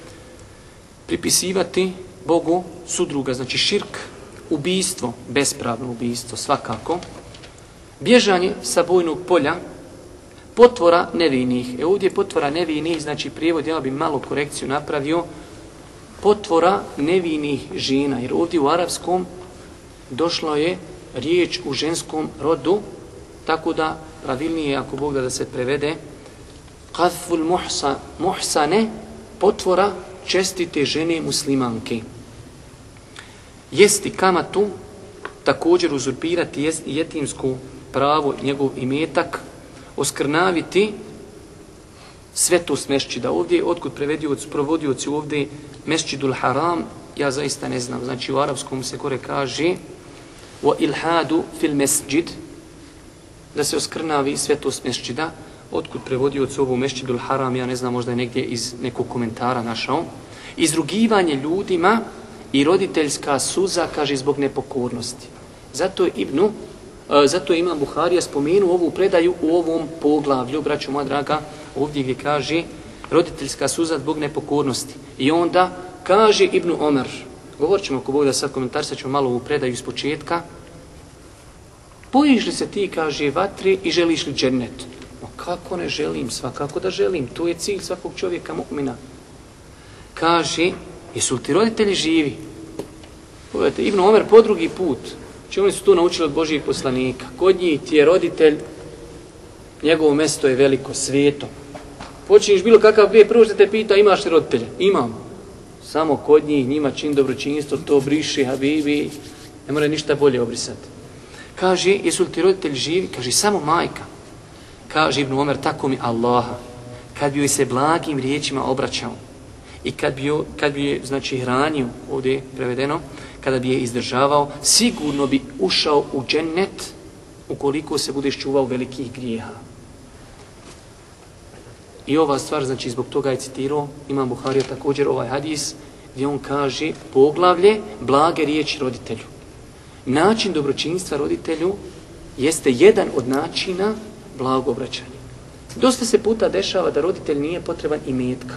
Pripisivati Bogu sudruga, znači širk, ubijstvo, bespravno ubijstvo, svakako. Bježanje sa bojnog polja, potvora nevinih. E ovdje je potvora nevinih, znači prijevod, ja bi malo korekciju napravio, potvora nevinih žena, jer ovdje u arapskom došlo je riječ u ženskom rodu, tako da pravilnije, ako Bog da, da se prevede, qadful muhsa, muhsane, potvora čestite žene muslimanke. Jesti kamatu, također uzurpirati jetimsku pravo, njegov imetak, oskrnaviti svetost mešćida. Ovdje, otkud prevedioci, provodioci ovdje Mesčidul Haram, ja zaista ne znam. Znači u arapskom se gore kaže wa ilhadu fil mesđid, da se oskrnavi svetost mešćida. Otkud prevodioci ovo Mesčidul Haram, ja ne znam, možda je negdje iz nekog komentara našao. Izrugivanje ljudima i roditeljska suza, kaže, zbog nepokornosti. Zato je Ibnu, zato je Imam Buharija spomenuo ovu predaju u ovom poglavlju, braćo moja draga, ovdje gdje kaže roditeljska suza zbog nepokornosti. I onda kaže Ibnu Omer, govorit ćemo ako Bog da sad komentarisat ćemo malo ovu predaju iz početka, bojiš li se ti, kaže, vatre i želiš li džennet? No kako ne želim, svakako da želim, to je cilj svakog čovjeka mu'mina. Kaže, jesu li ti roditelji živi? Pogledajte, Ibnu Omer po drugi put, či oni su to naučili od Božijeg poslanika, kod njih ti je roditelj, njegovo mjesto je veliko, sveto. Počiniš bilo kakav grije, prvo što te pita, imaš li roditelja? Imam. Samo kod njih, njima čin dobročinstvo, to briši, habibi, ne mora ništa bolje obrisati. Kaže, jesu li ti roditelji živi? Kaže, samo majka. Kaže Ibnu Omer, tako mi Allaha, kad bi joj se blagim riječima obraćao i kad bi joj, kad bi je, znači, hranio, ovdje je prevedeno, kada bi je izdržavao, sigurno bi ušao u džennet ukoliko se budeš čuvao velikih grijeha. I ova stvar, znači zbog toga je citirao Imam Buharija također ovaj hadis gdje on kaže poglavlje blage riječi roditelju. Način dobročinstva roditelju jeste jedan od načina blagog obraćanja. Dosta se puta dešava da roditelj nije potreban imetka,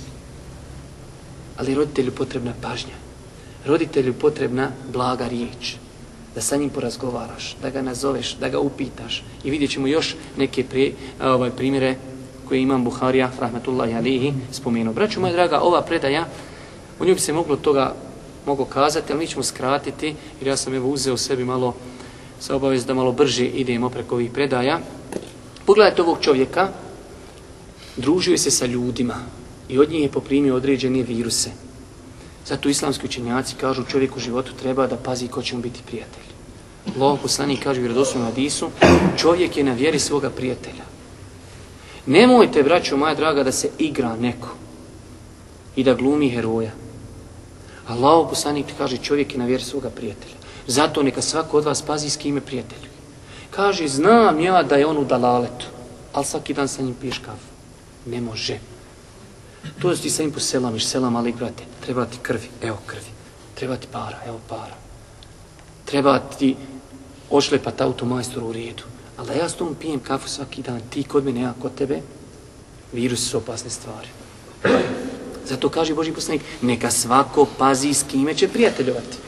ali roditelju potrebna pažnja. Roditelju potrebna blaga riječ, da sa njim porazgovaraš, da ga nazoveš, da ga upitaš. I vidjet ćemo još neke pre, ovaj, primjere koje Imam Buharija, rahmetullahi alihi, spomenuo. Braćo moja draga, ova predaja, u njoj bi se moglo toga mogu kazati, ali mi ćemo skratiti, jer ja sam evo uzeo sebi malo sa obavez da malo brže idemo preko ovih predaja. Pogledajte ovog čovjeka, družio se sa ljudima i od njih je poprimio određene viruse. Zato islamski učenjaci kažu čovjek u životu treba da pazi ko će mu biti prijatelj. Allahov poslanik kaže u vjerodostojnom hadisu, čovjek je na vjeri svoga prijatelja. Nemojte, braćo moja draga, da se igra neko i da glumi heroja. Allahov poslanik kaže čovjek je na vjeri svoga prijatelja. Zato neka svako od vas pazi s kime prijatelju. Kaže, znam ja da je on u dalaletu, ali svaki dan sa njim piješ kafu. Ne može. To ti sa njim poselamiš, selam alik, brate, treba ti krvi, evo krvi. Treba ti para, evo para. Treba ti ošlepati auto majstoru u redu. Ali da ja s tom pijem kafu svaki dan, ti kod mene, ja kod tebe, virusi su opasne stvari. Zato kaže Božji poslanik, neka svako pazi s kime će prijateljovati.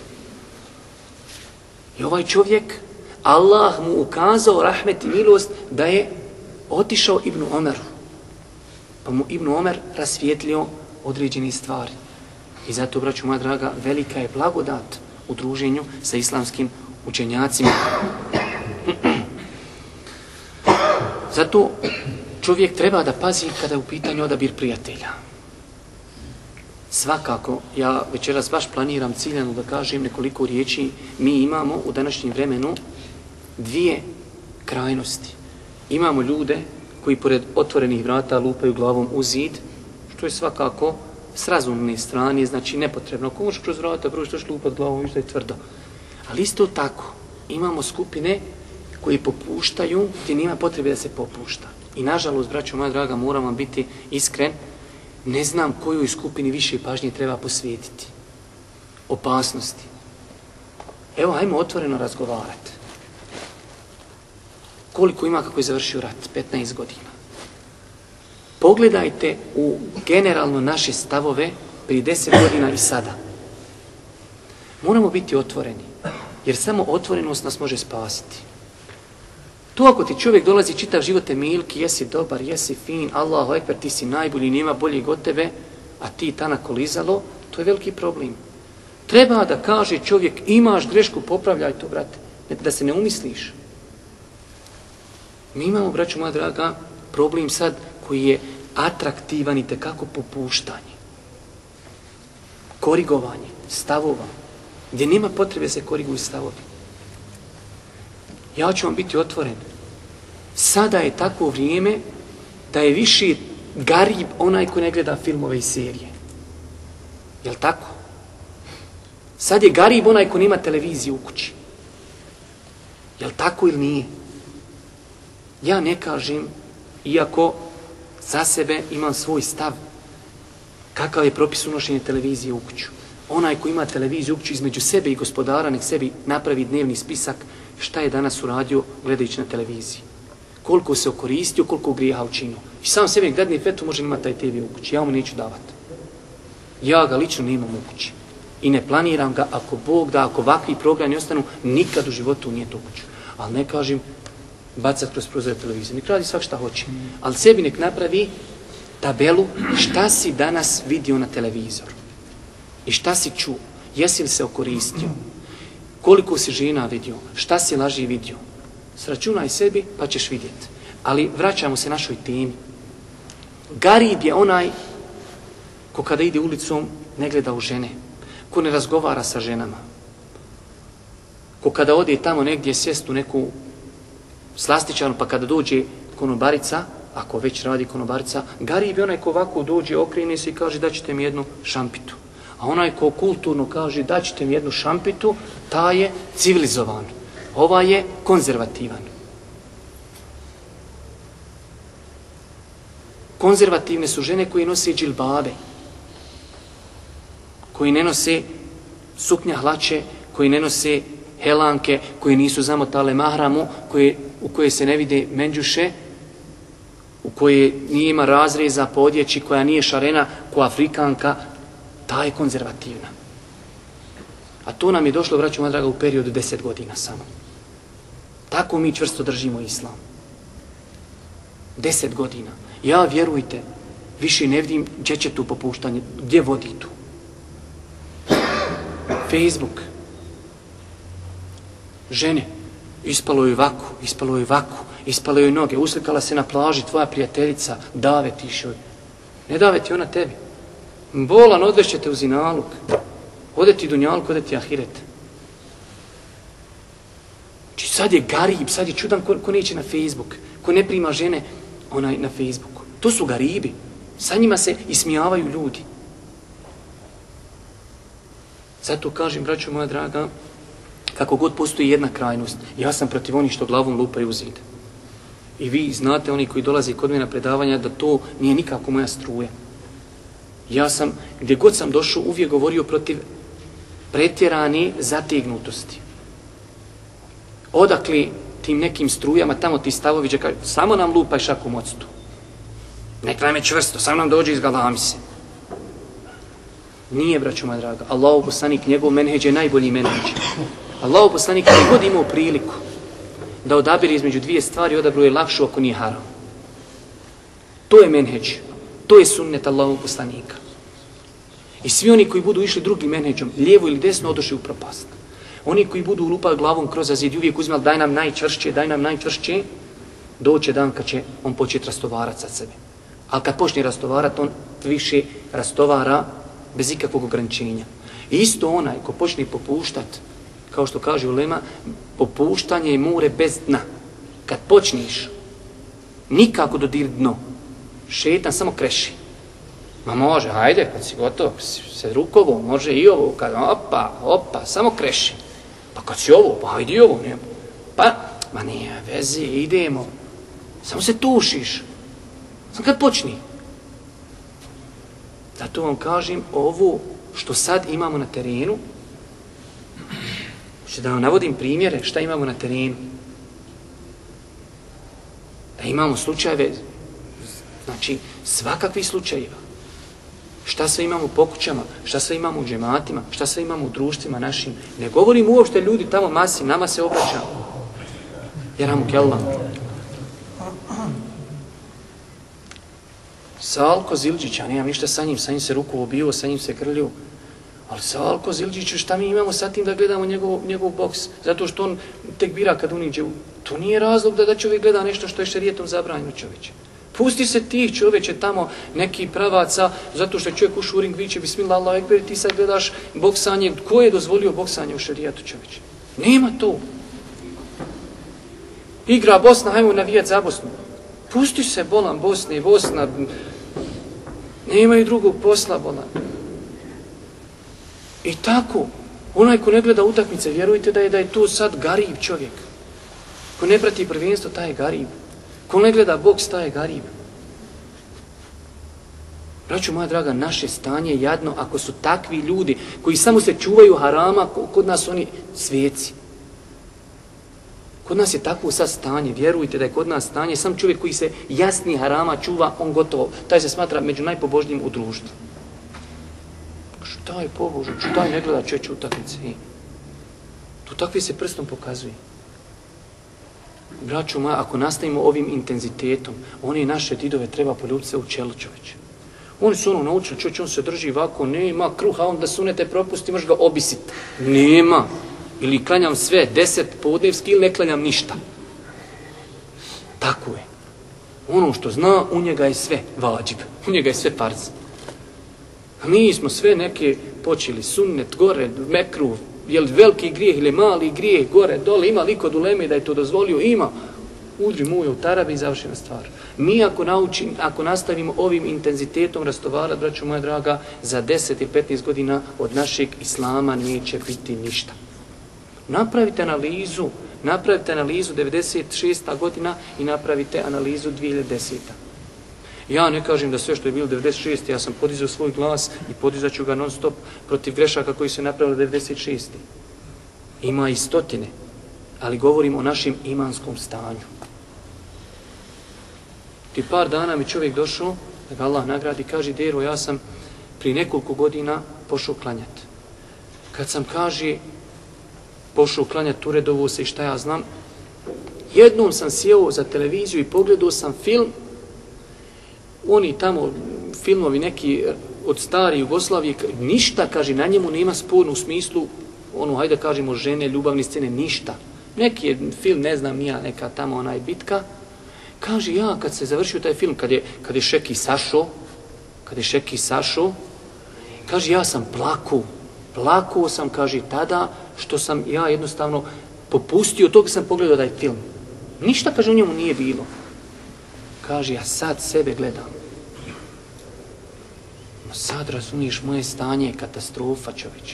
I ovaj čovjek, Allah mu ukazao rahmet i milost da je otišao Ibnu Omeru. Pa mu Ibnu Omer rasvijetlio određene stvari. I zato, braću moja draga, velika je blagodat u druženju sa islamskim učenjacima. Zato čovjek treba da pazi kada je u pitanju odabir prijatelja. Svakako, ja večeras baš planiram ciljano da kažem nekoliko riječi. Mi imamo u današnjem vremenu dvije krajnosti. Imamo ljude koji pored otvorenih vrata lupaju glavom u zid, što je svakako s razumne strane, znači nepotrebno. Ako možeš kroz vrata, prvo što ćeš lupat glavom, viš da je tvrdo. Ali isto tako, imamo skupine koji popuštaju, gdje nema potrebe da se popušta. I nažalost, braćo moja draga, moram vam biti iskren, ne znam kojoj skupini više pažnje treba posvetiti. Opasnosti. Evo, hajmo otvoreno razgovarati. Koliko ima kako je završio rat? petnaest godina. Po Pogledajte u generalno naše stavove prije deset godina i sada. Moramo biti otvoreni, jer samo otvorenost nas može spasiti. To ako ti čovjek dolazi čitav život te milki, jesi dobar, jesi fin, Allahu ekber, ti si najbolji, nema boljeg od tebe, a ti tanako lizalo, to je veliki problem. Treba da kaže čovjek, imaš grešku, popravljaj to, brate, da se ne umisliš. Mi imamo, braćo moja draga, problem sad koji je atraktivan i tekako popuštanje. Korigovanje stavova, gdje nema potrebe se koriguju stavovi. Ja ću vam biti otvoren. Sada je takvo vrijeme da je više garib onaj ko ne gleda filmove i serije. Jel' tako? Sad je garib onaj ko nema televiziju u kući. Jel' tako ili nije? Ja ne kažem, iako za sebe imam svoj stav, kakav je propis unošenja televizije u kuću. Onaj ko ima televiziju u kuću između sebe i gospodara, nek sebi napravi dnevni spisak šta je danas uradio gledajući na televiziji. Koliko se okoristio, koliko grijeha učinio. I sam sebi gledni fetu može imati taj te ve u kući. Ja mu neću davati. Ja ga lično nemam u kući. I ne planiram ga, ako Bog da, ako ovakvi programi ostanu, nikad u životu nije to u kuću. Ali ne kažem bacat kroz prozor televizije. Nek radi svak šta hoće. Ali sebi nek napravi tabelu šta si danas vidio na televizoru. I šta si čuo. Jesi li se okoristio. Koliko si žena vidio. Šta si laži vidio. Sračunaj sebi pa ćeš vidjeti. Ali vraćamo se našoj temi. Garib je onaj ko kada ide ulicom ne gleda u žene. Ko ne razgovara sa ženama. Ko kada ode tamo negdje sjest u neku slastičanu, pa kada dođe konobarica, ako već radi konobarica, garib je onaj ko ovako dođe, okrene se i kaže daćete mi jednu šampitu. A onaj ko kulturno kaže daćete mi jednu šampitu, ta je civilizovan. Ova je konzervativan. Konzervativne su žene koje nose džilbabe, koji ne nose suknja hlače, koji ne nose helanke, koji nisu zamotale mahramu, koje, u koje se ne vide menđuše, u koje nije ima razreza po odjeći, koja nije šarena ko Afrikanka, ta je konzervativna. A to nam je došlo, braćo moja draga, u periodu deset godina samo. Tako mi čvrsto držimo islam. Deset godina. Ja, vjerujte, više ne vidim gdje će tu popuštanje, gdje vodi tu. Facebook. Žene, ispalo joj vaku, ispalo joj vaku, ispalo joj noge, uslikala se na plaži, tvoja prijateljica, dave tiš joj. Ne dave ti ona tebi. Bolan, odvešće te u zinaluk. Ode ti dunjaluk, ode ti ahiret. Znači sad je garib, sad je čudan ko, ko neće na Facebook, ko ne prima žene onaj na Facebooku. To su garibi. Sa njima se ismijavaju ljudi. Zato kažem, braćo moja draga, kako god postoji jedna krajnost, ja sam protiv onih što glavom lupaju u zid. I vi znate, oni koji dolaze kod mene na predavanja, da to nije nikako moja struja. Ja sam, gdje god sam došao, uvijek govorio protiv pretjerane zategnutosti. Odakle tim nekim strujama, tamo ti stavovi, kažu, samo nam lupaj šakom octu. Nek nam je čvrsto, samo nam dođe iz galamise. Nije, braćo moja draga. Allahu poslanik, njegov menheđ je najbolji menheđ. Allahu poslanik je god imao priliku da odabire između dvije stvari, odabro je lakšu ako nije haram. To je menheđ. To je sunnet Allahu poslanika. I svi oni koji budu išli drugim menheđom, lijevo ili desno, odošli u propast. Oni koji budu lupali glavom kroz zid i uvijek uzimali daj nam najčvršće, daj nam najčvršće, doće dan kad će on početi rastovarati sa sebe. Ali kad počne rastovarati, on više rastovara bez ikakvog ograničenja. I isto onaj ko počne popuštati, kao što kaže ulema, popuštanje je more bez dna. Kad počneš, nikako dodir dno. Šetan samo kreši. Ma može, hajde, kad si gotov, se rukovo, može i ovo, kad opa, opa, samo kreši. Pa kad si ovo, pa hajde i ovo, ne. Pa, ma nije veze, idemo. Samo se tušiš. Samo kad počni. Zato vam kažem, ovo što sad imamo na terenu, što da vam navodim primjere šta imamo na terenu. Da imamo slučajeve Znači, svakakvi slučajeva. Šta sve imamo po kućama, šta sve imamo u džematima, šta sve imamo u društvima našim. Ne govorim uopšte ljudi tamo masi, nama se obraća. Jeramu kellam. Salko Zildžić, ja nemam ništa sa njim, sa njim se ruku obio, sa njim se grlio. Ali Salko Zildžić, šta mi imamo sa tim da gledamo njegov, njegov boks? Zato što on tek bira kad uniđe. To nije razlog da, da čovjek gleda nešto što je šerijetom zabranjeno, čovječe. Pusti se tih, čovječe, tamo neki pravaca, zato što je čovjek u šuring viče, bismillah, Allahu ekber, ti sad gledaš boksanje. Ko je dozvolio boksanje u šerijetu, čovječe? Nema to. Igra Bosna, hajmo navijat za Bosnu. Pusti se, bolan, Bosne i Bosna. Nemaju drugog posla, bolan. I tako, onaj ko ne gleda utakmice, vjerujte da je da je to sad garib čovjek. Ko ne prati prvenstvo, taj je garib. Ko ne gleda boks, taj je garib. Braćo moja draga, naše stanje je jadno ako su takvi ljudi koji samo se čuvaju harama, kod nas oni svijeci. Kod nas je takvo sad stanje, vjerujte da je kod nas stanje, sam čovjek koji se jasni harama čuva, on gotovo, taj se smatra među najpobožnijim u društvu. Šta je pobožan, šta je ne gleda čeće utakmice? Tu takvi se prstom pokazuje. Braćo moja, ako nastavimo ovim intenzitetom, one naše didove treba poljubiti se u čelo, čovječe. Oni su ono naučili, čovječe, on se drži ovako, nema kruha, onda sunete propusti, možeš ga obisiti. Nema. Ili klanjam sve, deset podnevski ili ne klanjam ništa. Tako je. Ono što zna, u njega je sve vađib, u njega je sve farz. A mi smo sve neke počeli sunnet, gore, mekruh, je li veliki grijeh ili mali grijeh, gore, dole, ima li kod uleme da je to dozvolio? Ima. Udri mujo u tarabi i završena stvar. Mi ako, naučim, ako nastavimo ovim intenzitetom rastovarati, braćo moja draga, za deset i petnaest godina od našeg islama neće biti ništa. Napravite analizu, napravite analizu devedeset šesta godina i napravite analizu dvije hiljade desete. Ja ne kažem da sve što je bilo devedeset šeste. Ja sam podizao svoj glas i podizat ću ga non stop protiv grešaka koji se napravili devedeset šeste. Ima i stotine, ali govorim o našem imanskom stanju. Ti par dana mi čovjek došao, da ga Allah nagradi, kaže, Dero, ja sam prije nekoliko godina pošao klanjati. Kad sam, kaže, pošao klanjati uredovo se i šta ja znam, jednom sam sjeo za televiziju i pogledao sam film. Oni tamo filmovi neki od stare Jugoslavije, ništa, kaže, na njemu nema sporno u smislu, ono, hajde da kažemo, žene, ljubavne scene, ništa. Neki je film, ne znam, nija neka tamo onaj bitka. Kaže, ja kad se završio taj film, kad je, kad je Šeki sašao, kad je Šeki sašao, kaže, ja sam plakao. Plakao sam, kaže, tada što sam ja jednostavno popustio, tog sam pogledao taj film. Ništa, kaže, u njemu nije bilo. Kaže, ja sad sebe gledam. No sad razumiješ, moje stanje je katastrofa, čovječe.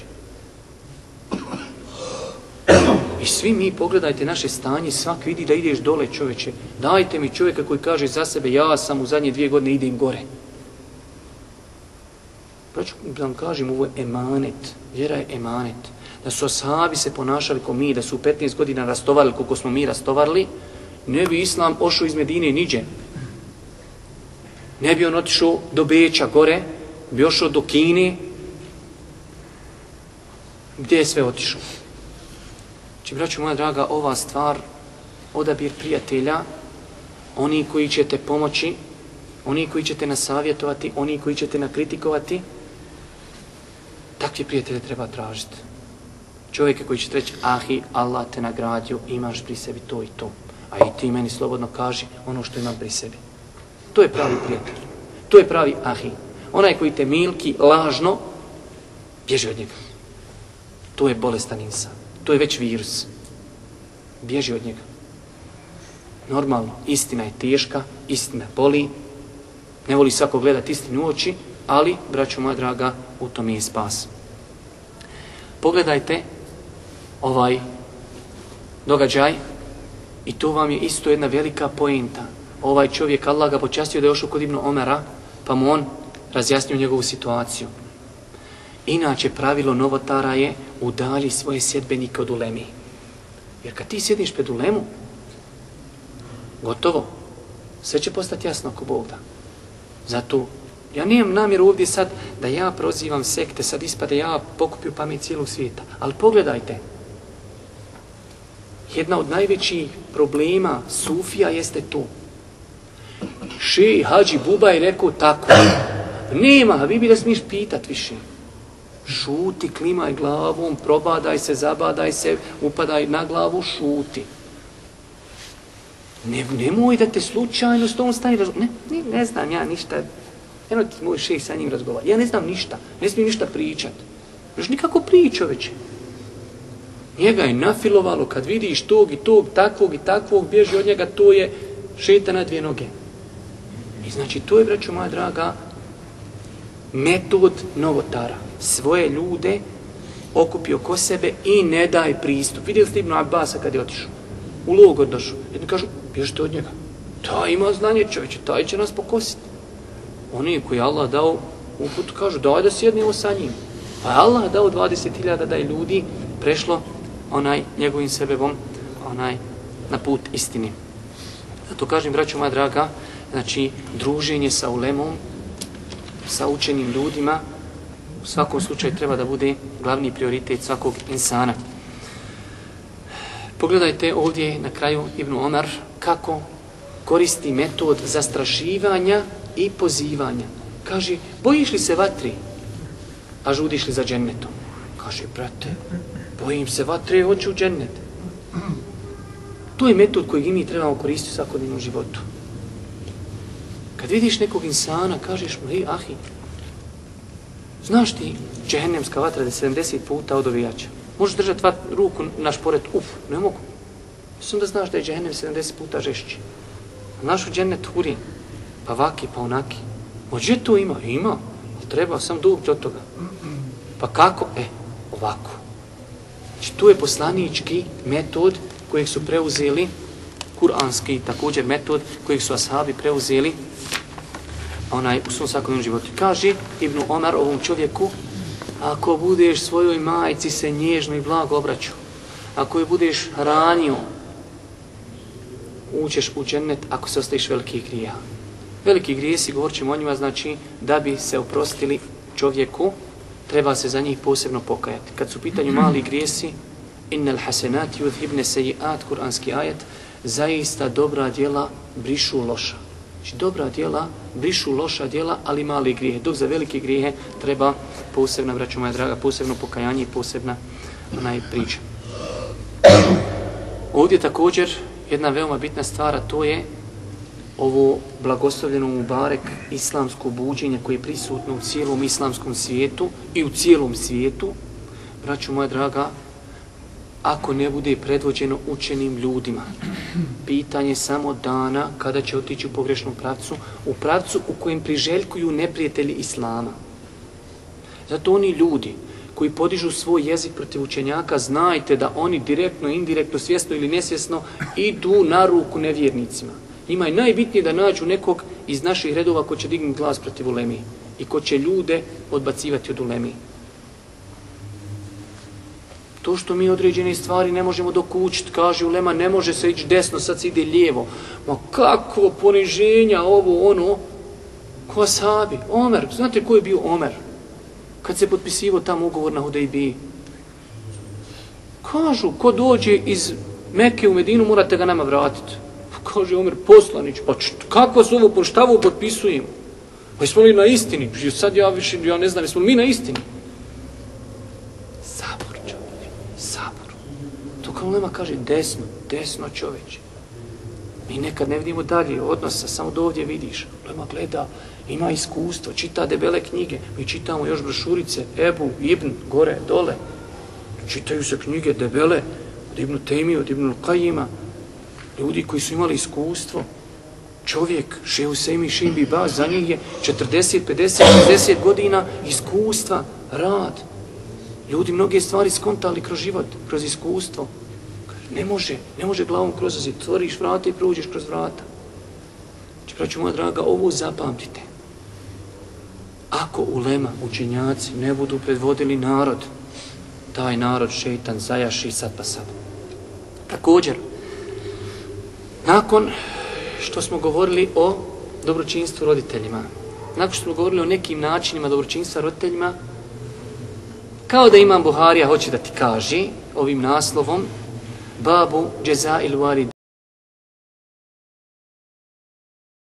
I svi mi, pogledajte naše stanje, svak vidi da ideš dole, čovječe. Dajte mi čovjeka koji kaže za sebe, ja sam u zadnje dvije godine idem gore. Praću da vam kažem, ovo je emanet. Vjera je emanet. Da su ashabi se ponašali ko mi, da su u petnaest godina rastovarili koliko smo mi rastovarili, ne bi Islam ošao iz Medine niđe. Ne bi on otišao do Beča gore, bi ošao do Kine. Gdje je sve otišao? Znači, braćo moja draga, ova stvar, odabir prijatelja, oni koji će te pomoći, oni koji će te nasavjetovati, oni koji će te nakritikovati, takve prijatelje treba tražiti. Čovjeka koji će reći, ahi, Allah te nagradio, imaš pri sebi to i to. A i ti meni slobodno kaži ono što imam pri sebi. To je pravi prijatelj. To je pravi ahi. Onaj koji te milki lažno, bježi od njega. To je bolestan insan. To je već virus. Bježi od njega. Normalno, istina je teška, istina boli. Ne voli svako gledati istinu u oči, ali, braćo moja draga, u tom je spas. Pogledajte ovaj događaj i to vam je isto jedna velika poenta. Ovaj čovjek, Allah ga počastio da je ošao kod Ibn Omera, pa mu on razjasnio njegovu situaciju. Inače, pravilo novotara je udalji svoje sjedbenike od ulemi. Jer kad ti sjediš pred ulemu, gotovo, sve će postati jasno ako Bog da. Zato, ja nemam namjeru ovdje sad da ja prozivam sekte, sad ispade ja pokupio pamet cijelog svijeta. Ali pogledajte, jedna od najvećih problema sufija jeste to. Šej Hadži Buba je rekao tako. Nema, vi bi da smiješ pitat više. Šuti, klimaj glavom, probadaj se, zabadaj se, upadaj na glavu, šuti. Ne, nemoj da te slučajno s tom stani razgovara. Ne, ne, ne znam ja ništa. Eno ti moj šej sa njim razgovara. Ja ne znam ništa, ne smijem ništa pričat. Još nikako pričao već. Njega je nafilovalo, kad vidiš tog i tog, takvog i takvog, bježi od njega, to je šeta na dvije noge. I znači to je, braćo moja draga, metod novotara. Svoje ljude okupi oko sebe i ne daj pristup. Vidjeli ste Ibn Abbasa kad je otišao? U logor došao. Jedni kažu, bježite od njega. Taj ima znanje čovječe, taj će nas pokositi. Oni koji je Allah dao uput kažu, daj da sjednemo sa njim. Pa je Allah dao dvadeset hiljada da je ljudi prešlo onaj njegovim sebebom onaj na put istini. Zato kažem, braćo moja draga, znači druženje sa ulemom, sa učenim ljudima, u svakom slučaju treba da bude glavni prioritet svakog insana. Pogledajte ovdje na kraju Ibn Omar kako koristi metod zastrašivanja i pozivanja. Kaže, bojiš li se vatri, a žudiš li za džennetom? Kaže, brate, bojim se vatre, hoću u džennet. To je metod koji mi trebamo koristiti u svakodnevnom životu. Kad vidiš nekog insana, kažeš mu, hej, ahi, znaš ti džehennemska vatra da je sedamdeset puta od ovijača. Možeš držati vat, ruku na šporet, uf, ne mogu. Mislim da znaš da je džehennem sedamdeset puta žešći. Naš u džennet hurin, pa vaki, pa onaki. Ođe to ima? Ima, ali treba sam dug do toga. Pa kako? E, ovako. Znači, tu je poslanički metod kojeg su preuzeli, kuranski također metod kojeg su ashabi preuzeli onaj u svom svakodnevnom životu. Kaže Ibn Omar ovom čovjeku, ako budeš svojoj majci se nježno i blago obraćao, ako je budeš hranio, ućeš u džennet ako se ostaviš velikih grija. Veliki grijesi, govorit ćemo o njima, znači da bi se oprostili čovjeku, treba se za njih posebno pokajati. Kad su u pitanju mali grijesi, innal hasenati yudhibne sejiat, kuranski ajet, zaista dobra djela brišu loša. Znači dobra djela brišu loša djela, ali mali grijehe. Dok za velike grijehe treba posebna, braćo moja draga, posebno pokajanje i posebna onaj priča. Ovdje također jedna veoma bitna stvar, to je ovo blagoslovljeno mubarek islamsko buđenje koje je prisutno u cijelom islamskom svijetu i u cijelom svijetu, braćo moja draga, ako ne bude predvođeno učenim ljudima, pitanje samo dana kada će otići u pogrešnom pravcu, u pravcu u kojem priželjkuju neprijatelji islama. Zato oni ljudi koji podižu svoj jezik protiv učenjaka, znajte da oni direktno, indirektno, svjesno ili nesvjesno idu na ruku nevjernicima. Njima je najbitnije da nađu nekog iz naših redova ko će dignuti glas protiv ulemi i ko će ljude odbacivati od ulemi. To što mi određene stvari ne možemo dokučiti, kaže ulema, ne može se ići desno, sad se ide lijevo. Ma kako poniženja ovo, ono, ko ashabi, Omer, znate ko je bio Omer? Kad se potpisivo tamo ugovor na Hudejbiji. Kažu, ko dođe iz Mekke u Medinu, morate ga nama vratiti. Kaže Omer, poslanić, pa kako se ovo, šta ovo potpisujemo? Pa jesmo li na istini? Sad ja više, ja ne znam, jesmo li mi na istini? Sabor, čovječ, sabor. To kao ulema kaže, desno, desno čovječ. Mi nekad ne vidimo dalje odnosa, samo do ovdje vidiš. Ulema gleda, ima iskustvo, čita debele knjige. Mi čitamo još brošurice, Ebu, Ibn, gore, dole. Čitaju se knjige debele, od Ibn Tejmije, od Ibn Kajima. Ljudi koji su imali iskustvo, čovjek, Šejh Husejmi, Šejh Bin Baz, za njih je četrdeset, pedeset, šezdeset godina iskustva, rad. Ljudi mnoge stvari skontali kroz život, kroz iskustvo. Ne može, ne može glavom kroz zid, otvoriš vrata i prođeš kroz vrata. Znači, braćo moja draga, ovo zapamtite. Ako ulema, učenjaci, ne budu predvodili narod, taj narod šeitan zajaši sad pa sad. Također, nakon što smo govorili o dobročinstvu roditeljima, nakon što smo govorili o nekim načinima dobročinstva roditeljima, kao da Imam Buharija hoće da ti kaže ovim naslovom Babu džeza il